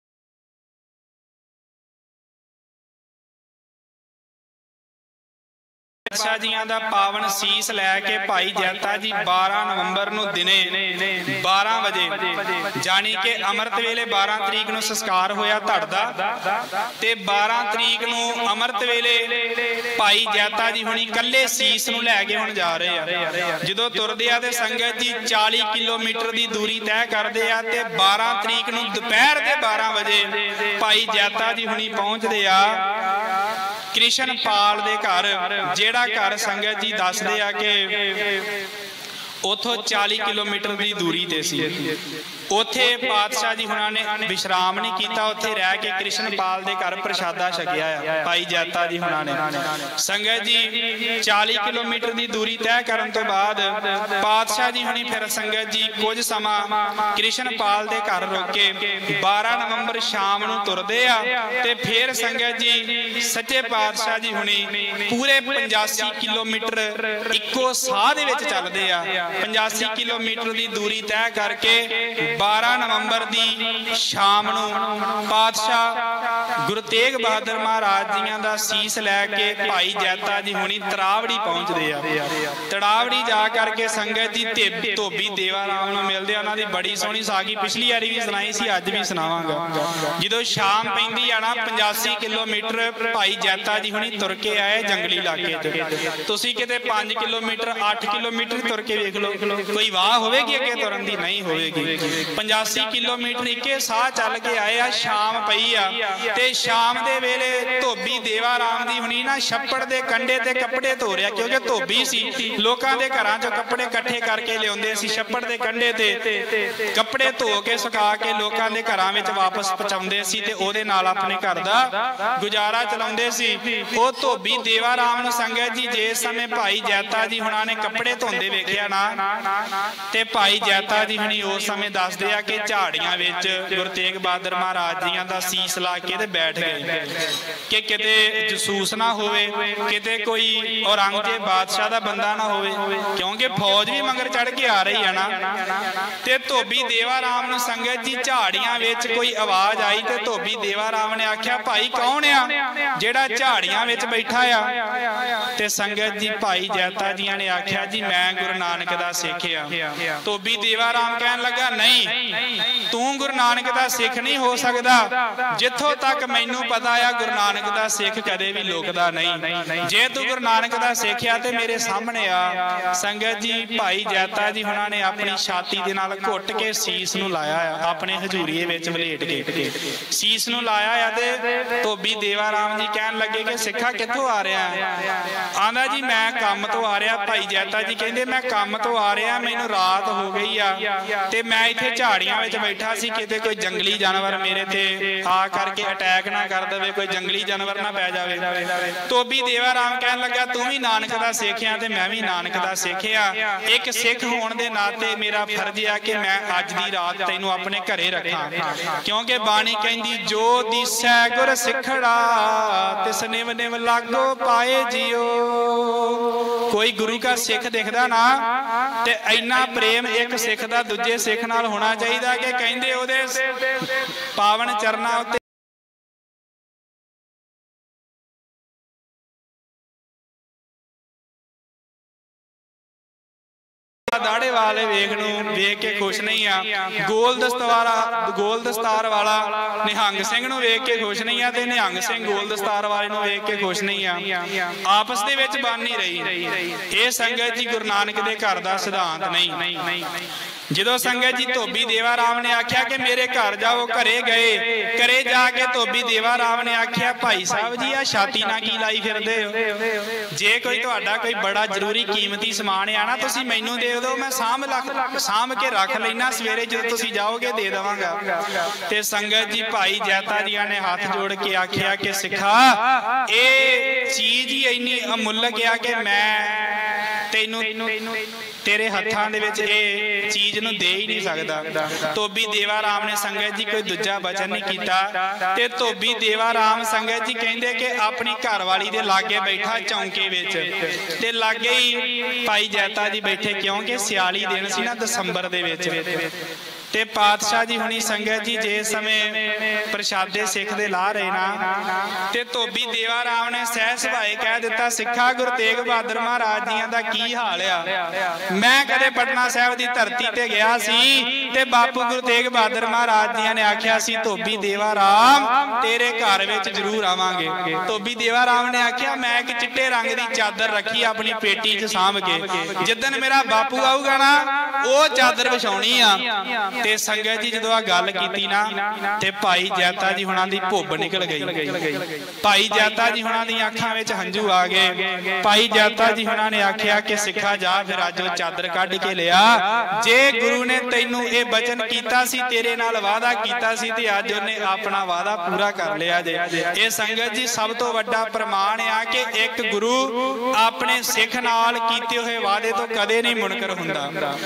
पातशाह जियां दा पावन सीस लैके भाई जैता जी बारह नवंबर नूं दिने बारह बजे जानी कि अमृत वेले बारह तरीक नूं संस्कार होया धड़ दा ते बारह तरीक नूं अमृत वेले भाई जैता जी हुणी कल्ले सीस नूं लैके हुण जा रहे आ। जदों तुरदे आ ते संगत जी चालीस किलोमीटर की दूरी तय करदे आ ते बारह तरीक नूं दोपहर के बारह बजे भाई जैता जी हुणी पहुंचदे आ कृष्ण पाल दे घर, जेड़ा घर संगत जी दसदे आ कि उथों चालीस किलोमीटर की दूरी ते सी। उत्थे पातशाह जी हुणां ने विश्राम नहीं किया, उत्थे रह के कृष्ण पाल दे घर प्रसादा छकिया है भाई जैता जी हुणां ने। संगत जी चालीस किलोमीटर की दूरी तय करन तो बाद पातशाह जी हुणी फिर संगत जी कुछ समा कृष्ण पाल दे घर रुक के बारह नवंबर शाम नूं तुरदे आ ते फिर संगत जी सच्चे पातशाह जी हुणी पूरे पचासी किलोमीटर इक्को साह दे विच चलदे आ। पचासी किलोमीटर की दूरी तय करके बारह नवंबर की शाम नूं पातशाह गुरु तेग बहादुर महाराज जियां दा सीस लैके भाई जैता जी हुणी तरावड़ी पहुंचते आ। तड़ावड़ी जा करके संगत जी धोबी देवा राम नूं मिलदे, उन्हां दी बड़ी सोहनी सागी पिछली वारी भी सुनाई सी, अज भी सुनावांगा। जदों शाम पैंदी आ ना पचासी किलोमीटर भाई जैता जी हुणी तुर के आए जंगली इलाके च। तुसीं किते पांच किलोमीटर अठ किलोमीटर तुर के वेख लो, कोई वाह होवेगी अगे तुरन दी नहीं होवेगी। पचासी किलोमीटर इक्के साह चल के आए आ, शाम पई आ ते शाम दे वेले धोबी देवा राम दी हुणी ना छप्पड़ दे कंडे ते कपड़े धो रिया, क्योंकि धोबी सी लोकां दे घरां चों कपड़े इकट्ठे करके लियाउंदे सी, छप्पड़ दे कंडे ते कपड़े धो के सुका के लोकां दे घरां विच वापस पहुंचाउंदे सी ते ओहदे नाल अपने घर दा गुजारा चलाउंदे सी। ओ धोबी देवा राम नूं संगत जी जिस समय भाई जैता जी हुणां ने कपड़े धोंदे वेखिया ना ते भाई जैता जी हुणी उस समय दसदे आ कि झाड़ियां विच गुरु तेग बहादुर महाराज जियां दा सीस ला के ते बैठ गए कि किते जसूस ना होवे, किते कोई औरंगजेब बादशाह दा बंदा ना होवे, क्योंकि फौज भी मगर चढ़ के आ रही है ना। ते धोबी देवा राम नूं संगत जी झाड़ियां विच कोई आवाज आई ते धोबी देवा राम ने आख्या भाई कौन आ जेड़ा झाड़ियां विच बैठा आ? ते संगत जी भाई जैता जियां ने आख्या जी मैं गुरु नानक दा सिख आ। धोबी देवा राम कहन लगा नहीं, तू गुरु नानक दा सिख नहीं हो सकदा, जिथों तक मैनू पता आ गुरु नानक दा सिख कदे भी लुकदा नहीं। जे तू गुरु नानक दा सिख आ ते मेरे सामने आ। संगत जी भाई जैता जी हुणां ने अपनी छाती दे नाल घुट के सीस नूं लाया आ, अपने हजूरीए विच वलेट के सीस नूं लाया आ ते धोबी देवा राम जी कहन लगे कि सिखा कित्थों आ रहा है? आंदा जी मैं काम तो आ रहा। भाई जैता जी कहंदे मैं काम तो आ रहा, मैनू रात हो गई आ ते मैं इत्थे झाड़ियां विच बैठा सी, किते कोई जंगली जानवर मेरे ते आ करके अटैक ना कर देवे, कोई जंगली जानवर ना पै जावे। धोबी देवा राम कहन लगा तू भी नानक दा सिख आ ते मैं भी नानक दा सिख आ। एक सिख होण दे नाते मेरा फर्ज आ कि मैं अज दी रात तैनू अपने घरे रखां, क्योंकि बाणी कहंदी जो दिसै गुर सिखड़ा तिस निव निव लागो पाए जियो। कोई गुरु का सिख दिखदा ना ते इन्ना प्रेम एक सिख दा दूजे सिख नाल होना चाहिए कि कहंदे ओहदे पावन चरना उत्ते ਦਾੜੇ वाले वेख नूं वेख के खुश नहीं आ, गोल दस्तारा गोल दस्तार वाला निहंग सिंह नूं वेख के खुश नहीं आ, ते निहंग सिंह गोल दस्तार वाले नूं वेख के खुश नहीं आ। आपस दे विच बन नहीं रही। ये संगत जी गुरु नानक दे घर दा सिद्धांत नहीं। ਜਦੋਂ संगत जी धोबी देवा राम ने आख्या कि मेरे घर जाओ, घरे गए, घरे जाके धोबी देवा राम ने आख्या भाई साहब जी आ छाती ना की लाई फिरदे हो, जे कोई तुहाडा कोई बड़ा जरूरी कीमती समान है ना तुसीं मैनूं दे दो, मैं साम रख साम के रख लैना, सवेरे जदों तुसीं जाओगे दे देवांगा। ते संगत जी भाई जैता जी ने हाथ जोड़ के आख्या कि सिखा ये चीज ही इन्नी अमुल्लक आ कि मैं तैनूं तेरे हत्थां दे विच ये चीज नूं दे ही नहीं सकदा। धोबी देवा राम ने संगत जी कोई दूजा वचन नहीं कीता ते धोबी देवा राम संगत जी कहंदे कि अपनी घरवाली दे लागे बैठा चौंके विच, ते लागे ही भाई जैता जी बैठे क्योंकि सियाली दिन सी ना दसंबर दे विच। ते पातशाह जी हुणी संगत जी जिस समय प्रशादे सिख दे ला रहे ना, ते धोबी देवा राम ने सह सुभाए कह दिता सिखा गुरु तेग बहादुर महाराज जी दा की हाल आ। मैं कदे पटना साहिब दी धरती ते गया सी ते बापू गुरु तेग बहादुर महाराज जी ने आख्या सी धोबी देवा राम तेरे घर विच जरूर आवांगे। धोबी देवा राम ने आख्या मैं एक चिट्टे रंग दी चादर रखी अपनी पेटी च सांभ के, जिद्दन मेरा बापू आऊगा ना वो चादर विछाउणी आ। ते संगत जी जदों आ गल कीती ना ते भाई जैता जी हुणां दी भुब्ब निकल गई। भाई जैता जी हुणां दी अखां विच हंझू आ गए। भाई जैता जी हुणां ने आख्या कि सिखा जा फिर अज चादर कढ के लिया, जे गुरु ने तैनूं ये वचन कीता सी तेरे नाल वादा कीता सी ते अज उहने अपना वादा पूरा कर लिया जे। ये संगत जी सब तो वड्डा प्रमाण आ कि एक गुरु अपने सिख नाल कीते होए वादे तो कदे नहीं मुनकर हुंदा।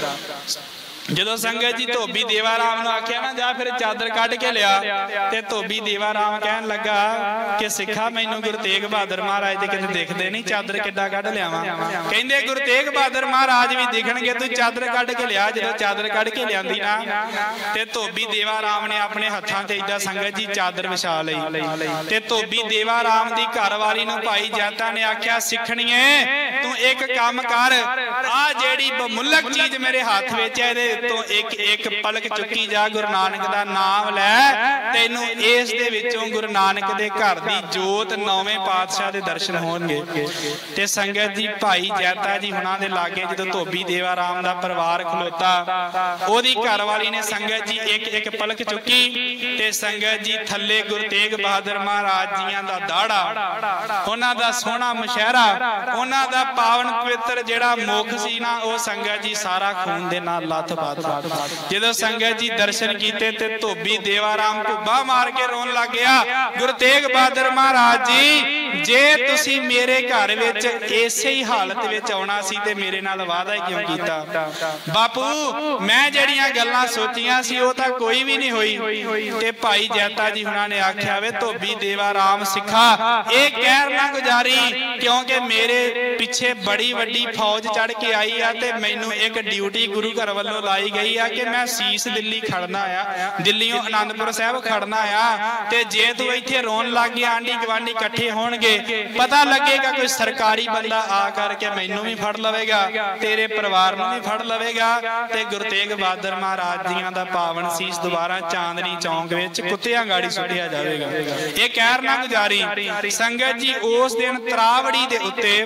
जदों संगत जी धोबी देवा राम नूं आख्या ना जा फिर चादर कढ के लिया, ते धोबी देवा राम कहन लगा कि सिखा मैनूं गुरु तेग बहादुर महाराज दे किते दिखदे नहीं, चादर किड्डां कढ लियावां। कहंदे गुरु तेग बहादुर महाराज भी दिखणगे, तूं चादर कढ के लिया। जदों चादर कढ के लियांदी ना ते धोबी देवा राम ने अपने हत्थां ते इदां संगत जी चादर विछा लई। ते धोबी देवा राम दी घरवाली नूं भाई जैता ने आख्या सिखणीए तूं एक काम कर, आ जेड़ी बहुमुल्लक चीज मेरे हत्थ विच है तो एक एक पलक चुकी जा, गुरु नानक दा नाम लै, तैनूं इस दे विचों गुरु नानक दे घर दी जोत नौवें पातशाह दे दर्शन होणगे। ते संगत जी भाई जैता जी हुणां दे लागे जदों धोबी देवा राम दा परिवार खलोता, ओदी घरवाली ने संगत जी एक एक पलक चुकी ते संगत जी थल्ले गुरु तेग बहादुर महाराज जियां दा दाड़ा, उन्हां दा सोहना मुशहरा, उन्हां दा पावन पवित्र जिहड़ा मुख सी ना ओ संगत जी सारा खून दे नाल लथ जदों संगत जी दर्शन कीते ते धोबी देवा राम भुब्बा मार के रोन लग गया। गुरु तेग बहादुर महाराज जी जे तुसी मेरे घर विच इसे ही हालत विच आउणा सी ते मेरे नाल वादा क्यों कीता? बापू मैं जड़ियां गल्लां सोचियां सी ओ तां कोई भी नहीं होई। ते भाई जैता जी हुणां ने आख्या वे धोबी देवा राम सिखा ये कहर ना गुजारी, क्योंकि मेरे पिछे बड़ी वड्डी फौज चढ़ के आई आ ते मैनूं एक ड्यूटी गुरु घर वालों लाई गई है कि मैं सीस दिल्ली खड़ना आ, दिल्लियों आनंदपुर साहब खड़ना आ, ते जे तू इत्थे रोन लग गया आंडी गवांडी इकट्ठे होणगे, पता लगेगा कोई सरकारी बंदा आ करके मैनू भी फड़ लवेगा, तेरे परिवार नूं भी फड़ लवेगा, ते गुरु तेग बहादुर महाराज जियां दा पावन सीस दोबारा चांदनी चौंक विच कुत्तियां गाड़ी सुटिया जावेगा। ये कहर ना गुजारी। संगत जी उस दिन तरावड़ी दे उत्ते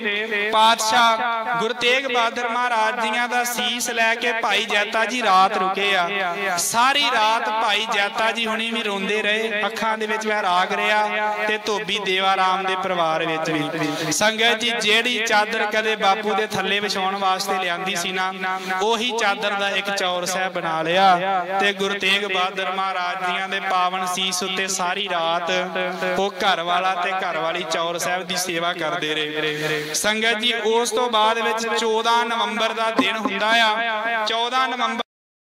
पातशाह गुरु तेग बहादुर महाराज जियां दा सीस लैके भाई जैता जी रात रुके आ। सारी रात भाई जैता जी हुणी भी रोंदे रहे, अखां दे विच राग रहा ते धोबी देवा राम दे परिवार विच भी। संगत जी जेड़ी चादर कदे बापू दे थल्ले विछाउण वास्ते लियांदी सी ना ओही चादर दा एक चौर साहब बना लिया ते गुरु तेग बहादुर महाराज जियां दे पावन सीस उत्ते सारी रात ओ घर वाला ते घर वाली चौर साहब दी सेवा करदे रहे। संगत जी उस तो बाद विच चौदह नवंबर दा दिन हुंदा आ। चौदह नवंबर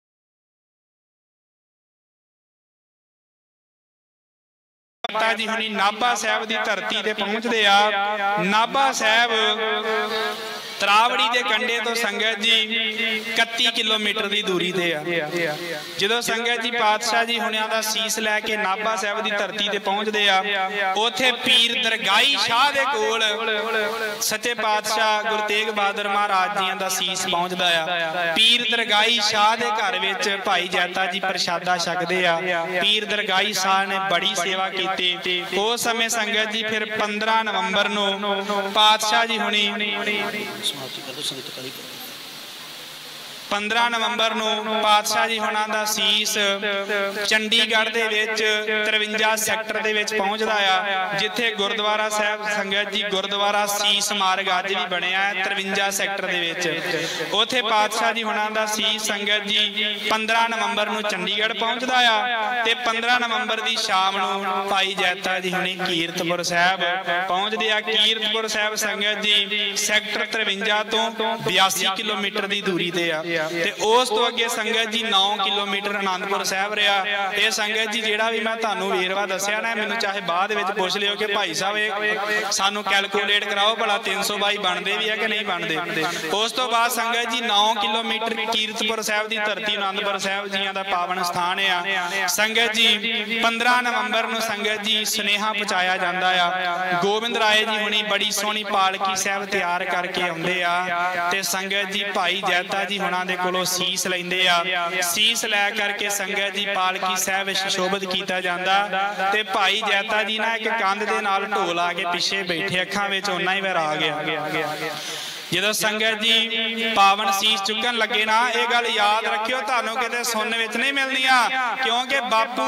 जी हुणी नाभा साहब की धरती ते पहुंचते आ। नाभा साहब ਤਰਾਵੜੀ ਦੇ ਕੰਢੇ ਤੋਂ ਸੰਗਤ ਜੀ ਇਕੱਤੀ ਕਿਲੋਮੀਟਰ ਦੀ ਦੂਰੀ ਤੇ ਆ। ਜਦੋਂ ਸੰਗਤ ਜੀ ਪਾਤਸ਼ਾਹ ਜੀ ਹੁਣਿਆਂ ਦਾ ਸੀਸ ਲੈ ਕੇ ਨਾਭਾ ਸਾਹਿਬ ਦੀ ਧਰਤੀ ਤੇ ਪਹੁੰਚਦੇ ਆ, ਉਥੇ ਪੀਰ ਦਰਗਾਹੀ ਸ਼ਾਹ ਦੇ ਕੋਲ ਸੱਚੇ ਪਾਤਸ਼ਾਹ ਗੁਰੂ ਤੇਗ ਬਹਾਦਰ ਮਹਾਰਾਜ ਜੀਆਂ ਦਾ ਸੀਸ ਪਹੁੰਚਦਾ ਆ। ਪੀਰ ਦਰਗਾਹੀ ਸ਼ਾਹ ਦੇ ਘਰ ਵਿੱਚ ਭਾਈ ਜੈਤਾ ਜੀ ਪ੍ਰਸ਼ਾਦਾ ਛਕਦੇ ਆ। ਪੀਰ ਦਰਗਾਹੀ ਸ਼ਾਹ ਨੇ ਬੜੀ ਸੇਵਾ ਕੀਤੀ। ਉਸ ਸਮੇਂ ਸੰਗਤ ਜੀ ਫਿਰ ਪੰਦਰਾਂ ਨਵੰਬਰ ਨੂੰ ਪਾਤਸ਼ਾਹ ਜੀ ਹੁਣੀ पंद्रह नवंबर ਨੂੰ ਪਾਤਸ਼ਾਹ ਜੀ ਹੁਣਾਂ ਦਾ ਸੀਸ ਚੰਡੀਗੜ੍ਹ ਦੇ ਵਿੱਚ तिरवंजा ਸੈਕਟਰ ਦੇ ਵਿੱਚ ਪਹੁੰਚਦਾ ਆ, ਜਿੱਥੇ ਗੁਰਦੁਆਰਾ ਸਾਹਿਬ ਸੰਗਤ ਜੀ ਗੁਰਦੁਆਰਾ ਸੀਸ ਮਾਰਗ ਅੱਜ ਵੀ ਬਣਿਆ ਹੈ तिरवंजा ਸੈਕਟਰ ਦੇ ਵਿੱਚ। ਉੱਥੇ ਪਾਤਸ਼ਾਹ ਜੀ ਹੁਣਾਂ ਦਾ ਸੀਸ ਸੰਗਤ ਜੀ पंद्रह ਨਵੰਬਰ ਨੂੰ ਚੰਡੀਗੜ੍ਹ ਪਹੁੰਚਦਾ ਆ ਤੇ पंद्रह ਨਵੰਬਰ ਦੀ ਸ਼ਾਮ ਨੂੰ ਭਾਈ ਜੈਤਾ ਜੀ ਹੁਣੀ ਕੀਰਤਪੁਰ ਸਾਹਿਬ ਪਹੁੰਚਦੇ ਆ। ਕੀਰਤਪੁਰ ਸਾਹਿਬ ਸੰਗਤ ਜੀ ਸੈਕਟਰ तिरवंजा ਤੋਂ बयासी किलोमीटर ਦੀ ਦੂਰੀ ਤੇ ਆ ਤੇ ਉਸ ਤੋਂ ਅੱਗੇ ਸੰਗਤ ਜੀ नौ किलोमीटर आनंदपुर साहब रहा। ये संगत जी जिहड़ा भी मैं तुहानूं वेरवा दस्सिया ना, मैनूं चाहे बाद विच पुछ लिओ कि भाई साहब सानूं कैलकुलेट कराओ भला तीन सौ बाई बनते भी है कि नहीं बनते। उस तो बाद संगत जी नौ किलोमीटर कीरतपुर साहब की धरती आनंदपुर साहब जियां दा पावन स्थान है। संगत जी पंद्रह नवंबर नूं संगत जी सुनेहा पहुँचाया जाता है। गोबिंद राय जी हुणी बड़ी सोहनी पालकी साहब तैयार करके आउंदे आ ते संगत जी भाई जैता जी हुणां दे कोलों सीस लैंदे आ। सीस लै करके संगत जी पालकी साहब सुशोभित कीता जांदा ते भाई जैता जी ना एक कंध दे नाल ढोल आ के पिछे बैठे, अखां विच उन्ना ही वैर आ गया। जो संगत जी पावन सीस चुकन लगे ना, ये गल याद रखियो, तुहानूं किते सुनन विच नहीं मिलदियां, क्योंकि बापू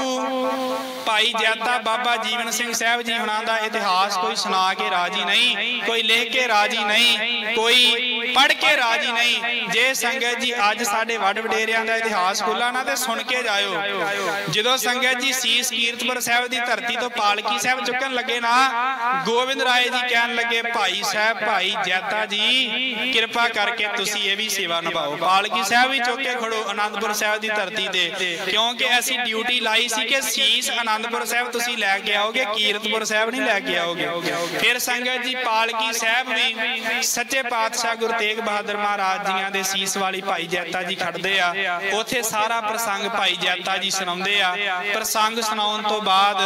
भाई जैता बाबा जीवन सिंह साहब जी हुणां दा इतिहास कोई सुना के राजी नहीं, कोई लिख के राजी नहीं, कोई पढ़ के राजी नहीं। जे संगत जी अज साडे वड वडेरियां दा इतिहास खुला ना ते सुन के जाओ। जो संगत जी सीस कीरतपुर साहब की धरती तो पालकी साहब चुकन लगे ना, गोबिंद राय जी कहन लगे भाई साहब भाई जैता जी किरपा करके तुसी ये भी सेवा निभाओ। पालकी साहब भी चुक के खड़ो आनंदपुर साहब की धरती ते, क्योंकि ऐसी ड्यूटी लाई सी कि सीस आनंदपुर साहब तुसी लैके आओगे, कीरतपुर साहब नहीं लैके आओगे। फिर संगत जी पालकी साहब भी सच्चे पातशाह गुरु तेग बहादुर महाराज जियां दे सीस वाली भाई जैता जी खड़दे आ। उत्थे सारा प्रसंग भाई जैता जी सुणाउंदे आ। प्रसंग सुणाउण तो बाद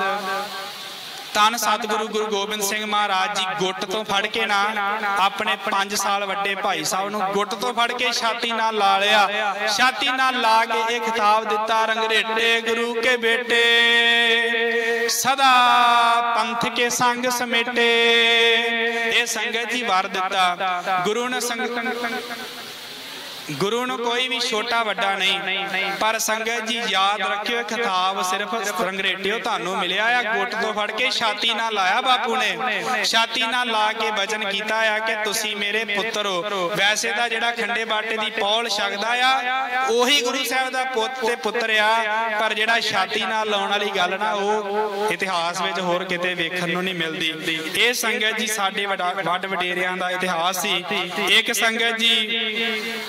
धन सतगुरु गुरु गोबिंद सिंह महाराज जी गुट तो फड़ के ना अपने पांच साल वड्डे भाई साहब नूं गुट तो फड़ के छाती नाल ला लिया। छाती नाल ला के एक खिताब दिता, रंगरेटे गुरु के बेटे सदा पंथ के संग समेटे। ये संगत जी वर दिता। गुरु ने संग गुरु ने कोई भी छोटा वड्डा नहीं, पर संगत जी याद रखियो खिताब सिर्फ रंगरेटिओ तुहानूं मिलिया आ। गुट तो फड़ के छाती नाल लाया बापू ने, छाती नाल ला के वचन कीता आ कि तुसी मेरे पुत्र हो। वैसे तां जिहड़ा खंडे बाटे दी पौल छकदा आ ओही गुरु साहब दा पुੱਤ ते पुत्र आ, पर जिहड़ा छाती नाल लाउण वाली गल ना वो इतिहास विच होर किते वेखण नूं नहीं मिलदी। ये संगत जी साडे वड वडेरियां दा इतिहास सी। एक संगत जी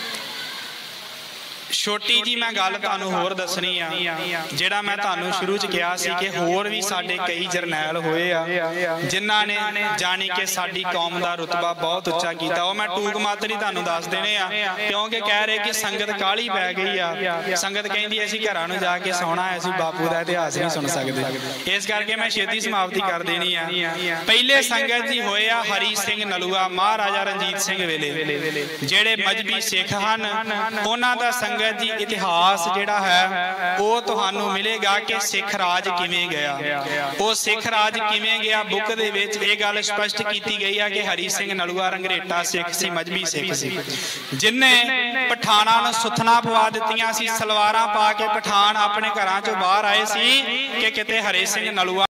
छोटी जी मैं गल तुहानूं होर दसनी आ, जिहड़ा मैं तुहानूं शुरू च कहा सी कि होर भी साडे कई जरनैल होए आ जिन्हां ने जानी कि साडी कौम दा रुतबा बहुत उच्चा कीता। वो मैं टूक मात्र ही तुहानूं दस देने आ, क्योंकि कह रहे कि संगत काली पै गई आ। संगत कहंदी असीं घरां नूं जाके सौणा है, असीं बापू दा इतिहास नहीं सुन सकदे। इस करके मैं छेती समाप्ति कर देनी आ। पहले संगत जी होए आ हरी सिंह नलूआ महाराजा रणजीत सिंह वेले, जिहड़े मजहबी सिख हन उन्हां दा संगत जी इतिहास जिहड़ा है वो तुहानूं मिलेगा कि सिख राज किवें गया। वो सिख राज किवें गया बुक दे विच ये गल स्पष्ट कीती गई है कि हरी सिंह नलूआ रंगरेटा सिख सी, मजहबी सिख सी, जिन्हें पठाणा नूं सुथना पवा दित्तियां सी। सलवारां पा के पठान अपने घरां चों बाहर आए सी कि किते हरी सिंह नलूआ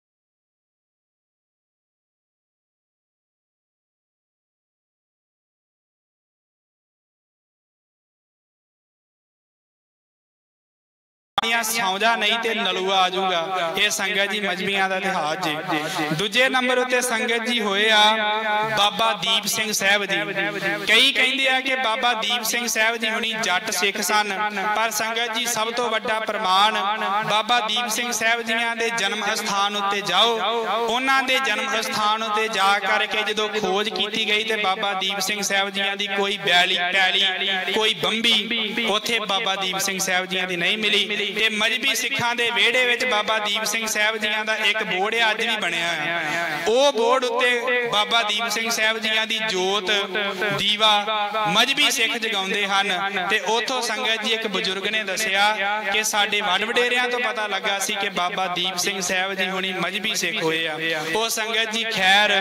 सौ जा नहीं ते नलूआ आ जाऊगा। ये संगत जी मजहबियां दा इतिहास जी। दूजे नंबर उत्ते संगत जी होए आ बाबा दीप सिंह साहब जी। कई कहंदे आ कि बाबा दीप सिंह साहब जी हुणी जट सिख सन, पर संगत जी सब तो वड्डा प्रमाण बाबा दीप सिंह साहब जियां दे जन्म स्थान उत्ते जाओ, उन्हां दे जन्म स्थान उत्ते जा करके जदों खोज कीती गई ते बाबा दीप सिंह साहब जियां दी कोई बैली पैली कोई बंबी उत्थे बाबा दीप सिंह साहब जियां दी नहीं मिली। ते मजहबी सिखां दे वेड़े विच बाबा दीप सिंह साहब जियां दा एक बोर्ड है अज भी बनिया है। वो बोर्ड उत्ते बाबा दीप सिंह साहब जियां दी जोत दीवा मजहबी सिख जगाउंदे हन। ते उथों संगत जी एक बजुर्ग ने दसिया कि साडे वड वडेरियां तो पता लगा सी कि बाबा दीप सिंह साहब जी हुणी मजहबी सिख होए आ। वो संगत जी खैर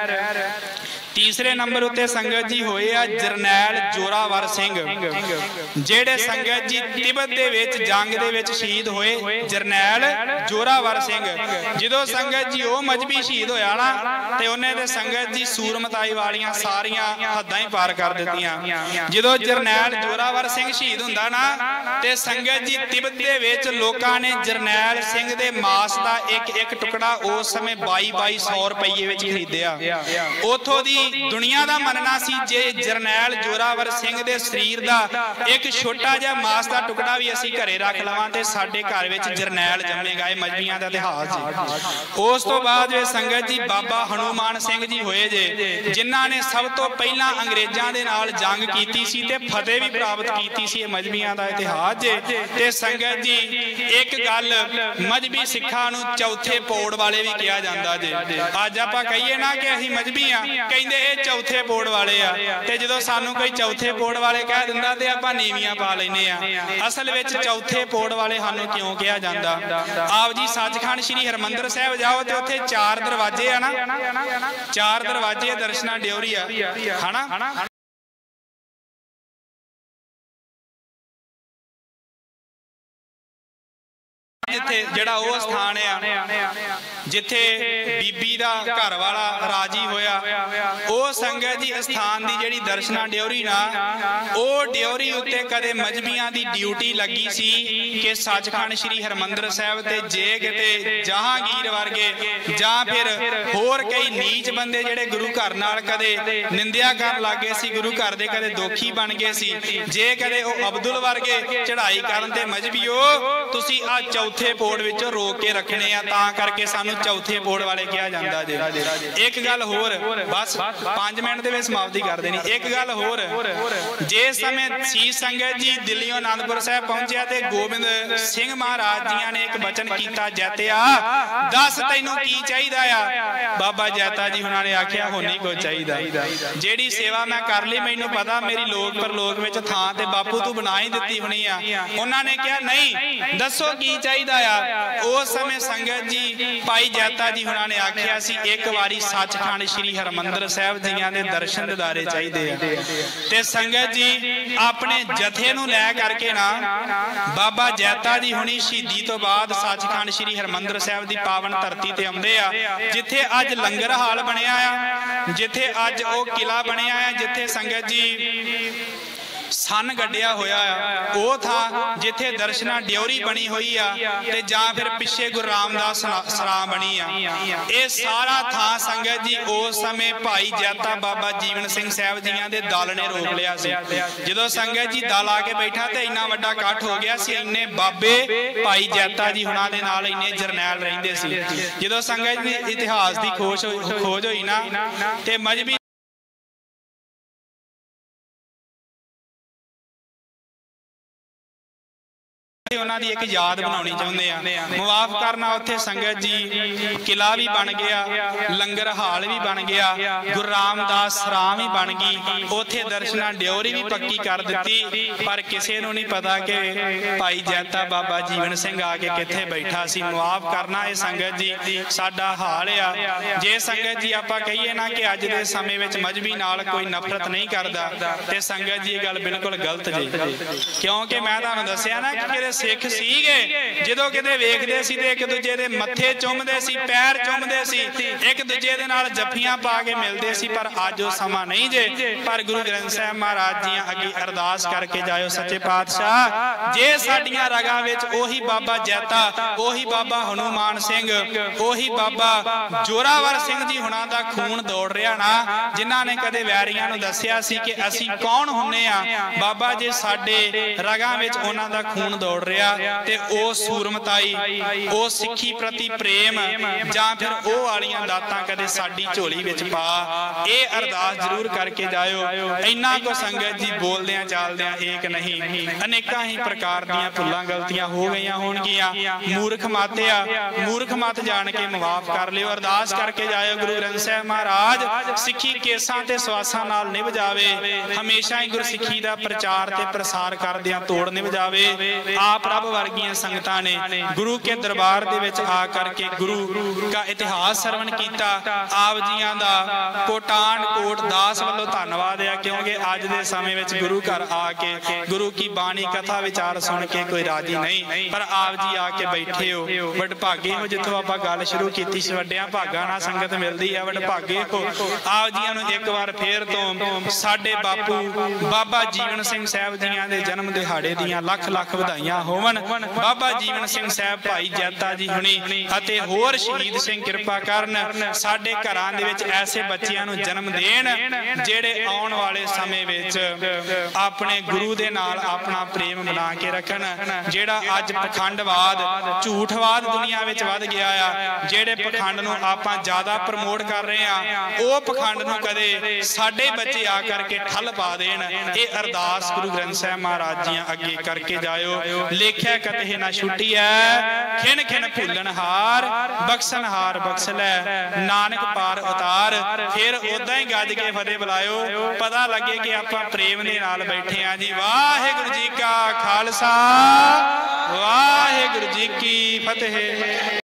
तीसरे नंबर उत्ते संगत जी होए आ जरनैल जोरावर सिंह, जेड़े संगत जी तिब्बत दे विच जंग दे विच शहीद होए। जरनैल जोरावर सिंह जदों संगत जी वो मजहबी शहीद होया ना ते उन्हें ते संगत जी सूरमताई वालियां सारियां हद्दां ही पार कर दित्तियां। जदों जरनैल जोरावर सिंह शहीद हुंदा ना ते संगत जी तिब्बत दे विच लोकां ने जरनैल सिंह दे मास दा एक एक टुकड़ा उस समय बाई बाई सौ रुपये विच खरीदिया। उथों दी दुनिया दा मनना सी जे जरनैल जोरावर सिंह दे शरीर दा एक छोटा जिहा मास दा टुकड़ा भी असीं घरे रख लवां ते साडे घर विच जरनैल जम्मेगा। ये मजहबियां दा इतिहास जी। उस तो बाद वे संगत जी बाबा हनुमान सिंह जी होए जे, जिन्हां ने सब तो पहला अंग्रेजां दे नाल जंग कीती सी ते फतेह भी प्राप्त कीती सी। मजहबियां दा इतिहास जे। ते संगत जी एक गल मजहबी सिखां नूं चौथे पौड़ वाले भी कहा जांदा जे। अज आपां कहिए ना कि असीं मजहबी आ, कहंदे ये चौथे पौड़ वाले आ, ते जदों सानू कोई चौथे पौड़ वाले कह दिंदा ते आपां नीवियां पा लैने आ। असल विच चौथे पौड़ वाले सानू क्यों कहा जांदा? आप जी सचखंड श्री हरमंदर साहब जाओ ते उत्थे चार दरवाजे आ ना, चार दरवाजे दर्शना ड्योरी आ हना। जिथे जड़ा वो स्थान है जिथे बीबी दा घर वाला राजी होया, वो संगत जी स्थान दी जेड़ी दर्शना ड्योरी ना, वो ड्योरी उत्ते कदे मजहबियां दी ड्यूटी लगी सी कि सचखंड श्री हरमंदर साहब ते जे किते जहांगीर वर्गे जां फिर होर कई नीच बंदे जेड़े गुरु घर नाल कदे निंदिया कर लागे सी, गुरु घर दे कदे दोखी बन गए सी, जे कदे ओ अब्दुल वर्गे चढ़ाई करन ते मजहबियो तुसी आ चौथे पौड़ विचों रोक के रखने आ, तां करके सानू चौथे पौड़ वाले कहा जांदा जे। एक गल होर बस पांच मिनट दे विच समाप्ति कर देनी। एक गल होर, जिस समय शीश संगत जी दिल्लीओं आनंदपुर साहब पहुंचे ते गोबिंद सिंह महाराज जी ने एक बचन कीता, जैतिया दस तैनू की चाहीदा आ? बाबा जैता जी उन्होंने आख्या होनी को चाहीदा, जेड़ी सेवा मैं कर ली मैनू पता मेरी लोक परलोक विच थां ते बापू तू बना ही दित्ती होनी आ। उन्होंने कहा नहीं दसो की चाहीदा आ? उस समय संगत जी भाई जैता जी उन्होंने आख्या सी एक बारी सचखंड श्री हरमंदर साहब जियां दे दर्शन दिदारे चाहिदे आ। ते संगत जी अपने जथे नूं लै करके ना बाबा जैता जी हुणी शहीदी तो बाद सचखंड श्री हरमंदर साहब दी पावन धरती ते आउंदे आ, जिथे अज लंगर हाल बनिया आ, जिथे अज ओ किला बनिया आ, जिथे संगत जी सन गड्डिया होया आ, वो था जिथे दर्शना ड्योरी बनी हुई आ ते जां फिर पिछे गुरु रामदास सरां बनी आ। ये सारा था संगत जी उस समय भाई जैता बाबा जीवन सिंह साहब जियां दे दल ने रोक लिया सी। जदों संगत जी दल आके बैठा ते इन्ना वड्डा इकट्ठ हो गया सी, इन्ने बाबे भाई जैता जी हुणां दे नाल इन्ने जरनैल रहिंदे सी। जदों संगत जी इतिहास दी खोज खोज होई ना ते मजहबी उन्हां दी एक याद बनाउणी चाहुंदे आ। मुआफ करना उत्थे संगत जी किला भी बन गया, लंगर हाल भी बन गया, गुरु रामदास सरां भी बन गई, उत्थे दर्शना ड्योरी भी पक्की कर दित्ती, पर किसी नूं नहीं पता कि भाई जैता बाबा जीवन सिंह आके कित्थे बैठा सी। मुआफ करना ये संगत जी साडा हाल आ। जे संगत जी आपां कहिए ना कि अज दे समय विच मजहबी नाल कोई नफरत नहीं करदा ते संगत जी ये गल बिल्कुल गलत जी, क्योंकि मैं तुहानूं दस्सिया ना कि सिख सीगे जदों किते वेखदे सी ते एक दूजे दे मत्थे चुमदे सी, पैर चुमदे सी, एक दूजे दे नाल जफ्फियां पा के मिलदे सी। पर अज वो समा नहीं जे। पर गुरु ग्रंथ साहिब महाराज जी अगे अरदास करके जाओ सच्चे पातशाह, जे साडियां रगां विच ओही बाबा जैता, ओही बाबा हनुमान सिंह, ओही बाबा जोरावर सिंह जी हुणां दा खून दौड़ रहा ना, जिन्हां ने कदे वैरियां नूं दस्सिया सी कि असीं कौन हुन्ने आ, बाबा जे साडे रगां विच उन्हां दा खून दौड़ रहा ते ओ सूरमताई, ओ सिੱਖੀ प्रति प्रेम जां फिर ओ वालियां दातां कदे साडी झोली विच पा। ये अरदास जरूर करके जाओ। इन्ना को संगत जी बोलदियां चालदियां एक नहीं, अनेकां ही प्रकार दीयां भुल्लां गलतियां हो गईयां होणगीਆਂ। मूर्ख मातिया मूर्ख मत जान के माफ कर लियो। अरदास करके जाओ गुरु ग्रंथ साहिब महाराज सिੱਖੀ केसां ते सवासां नाल निभ जावे, हमेशा ही गुरसिੱਖੀ दा प्रचार ते प्रसार करदियां तोड़ निभ जावे। आप रब वर्गियां संगतां ने गुरु के दरबार दे विच आ करके गुरु का इतिहास सरवण कीता। आप जियां दा कोटान कोट दास वालों धन्नवाद है, क्योंकि अज दे समय विच गुरु घर आके गुरु की बाणी कथा विचार सुन के कोई राजी नहीं, पर आप जी आके बैठे हो, वडभागे हो। जिथों आपां गल शुरू कीती सी वड्डियां भागां नाल संगत मिलदी है, वडभागे हो। आप जी नूं एक बार फेर तो साडे बापू बाबा जीवन सिंह साहब जियां दे जन्म दिहाड़े दियां लख लख वधाइयां होवन। बाबा जीवन सिंह साहब भाई जैता जी हुणी अते होर शहीद सिंह किरपा करन, साडे घरां दे विच ऐसे बच्चियां नूं जन्म देण जेड़े आउण वाले समय विच अपने गुरु दे नाल अपना प्रेम बना के रखन। जेड़ा अज पखंडवाद झूठवाद दुनिया विच वध गया आ, जेड़े पखंड नूं आपां ज़्यादा प्रमोट कर रहे आ, ओ पखंड नूं कदे साडे बच्चे आ करके ठल पा देण। ये अरदास गुरु ग्रंथ साहिब महाराज जी अगे करके जाओ। लेख्या कते ना छुट्टी है, खिन खिन भुलन हार, बख्शन हार बख्श लै, नानक पार उतार। फिर उदां ही गज के फतेह बुलाओ, पता लगे कि आपां प्रेम दे नाल बैठे आ जी। वाहिगुरू जी का खालसा, वाहिगुरू जी की फतेह।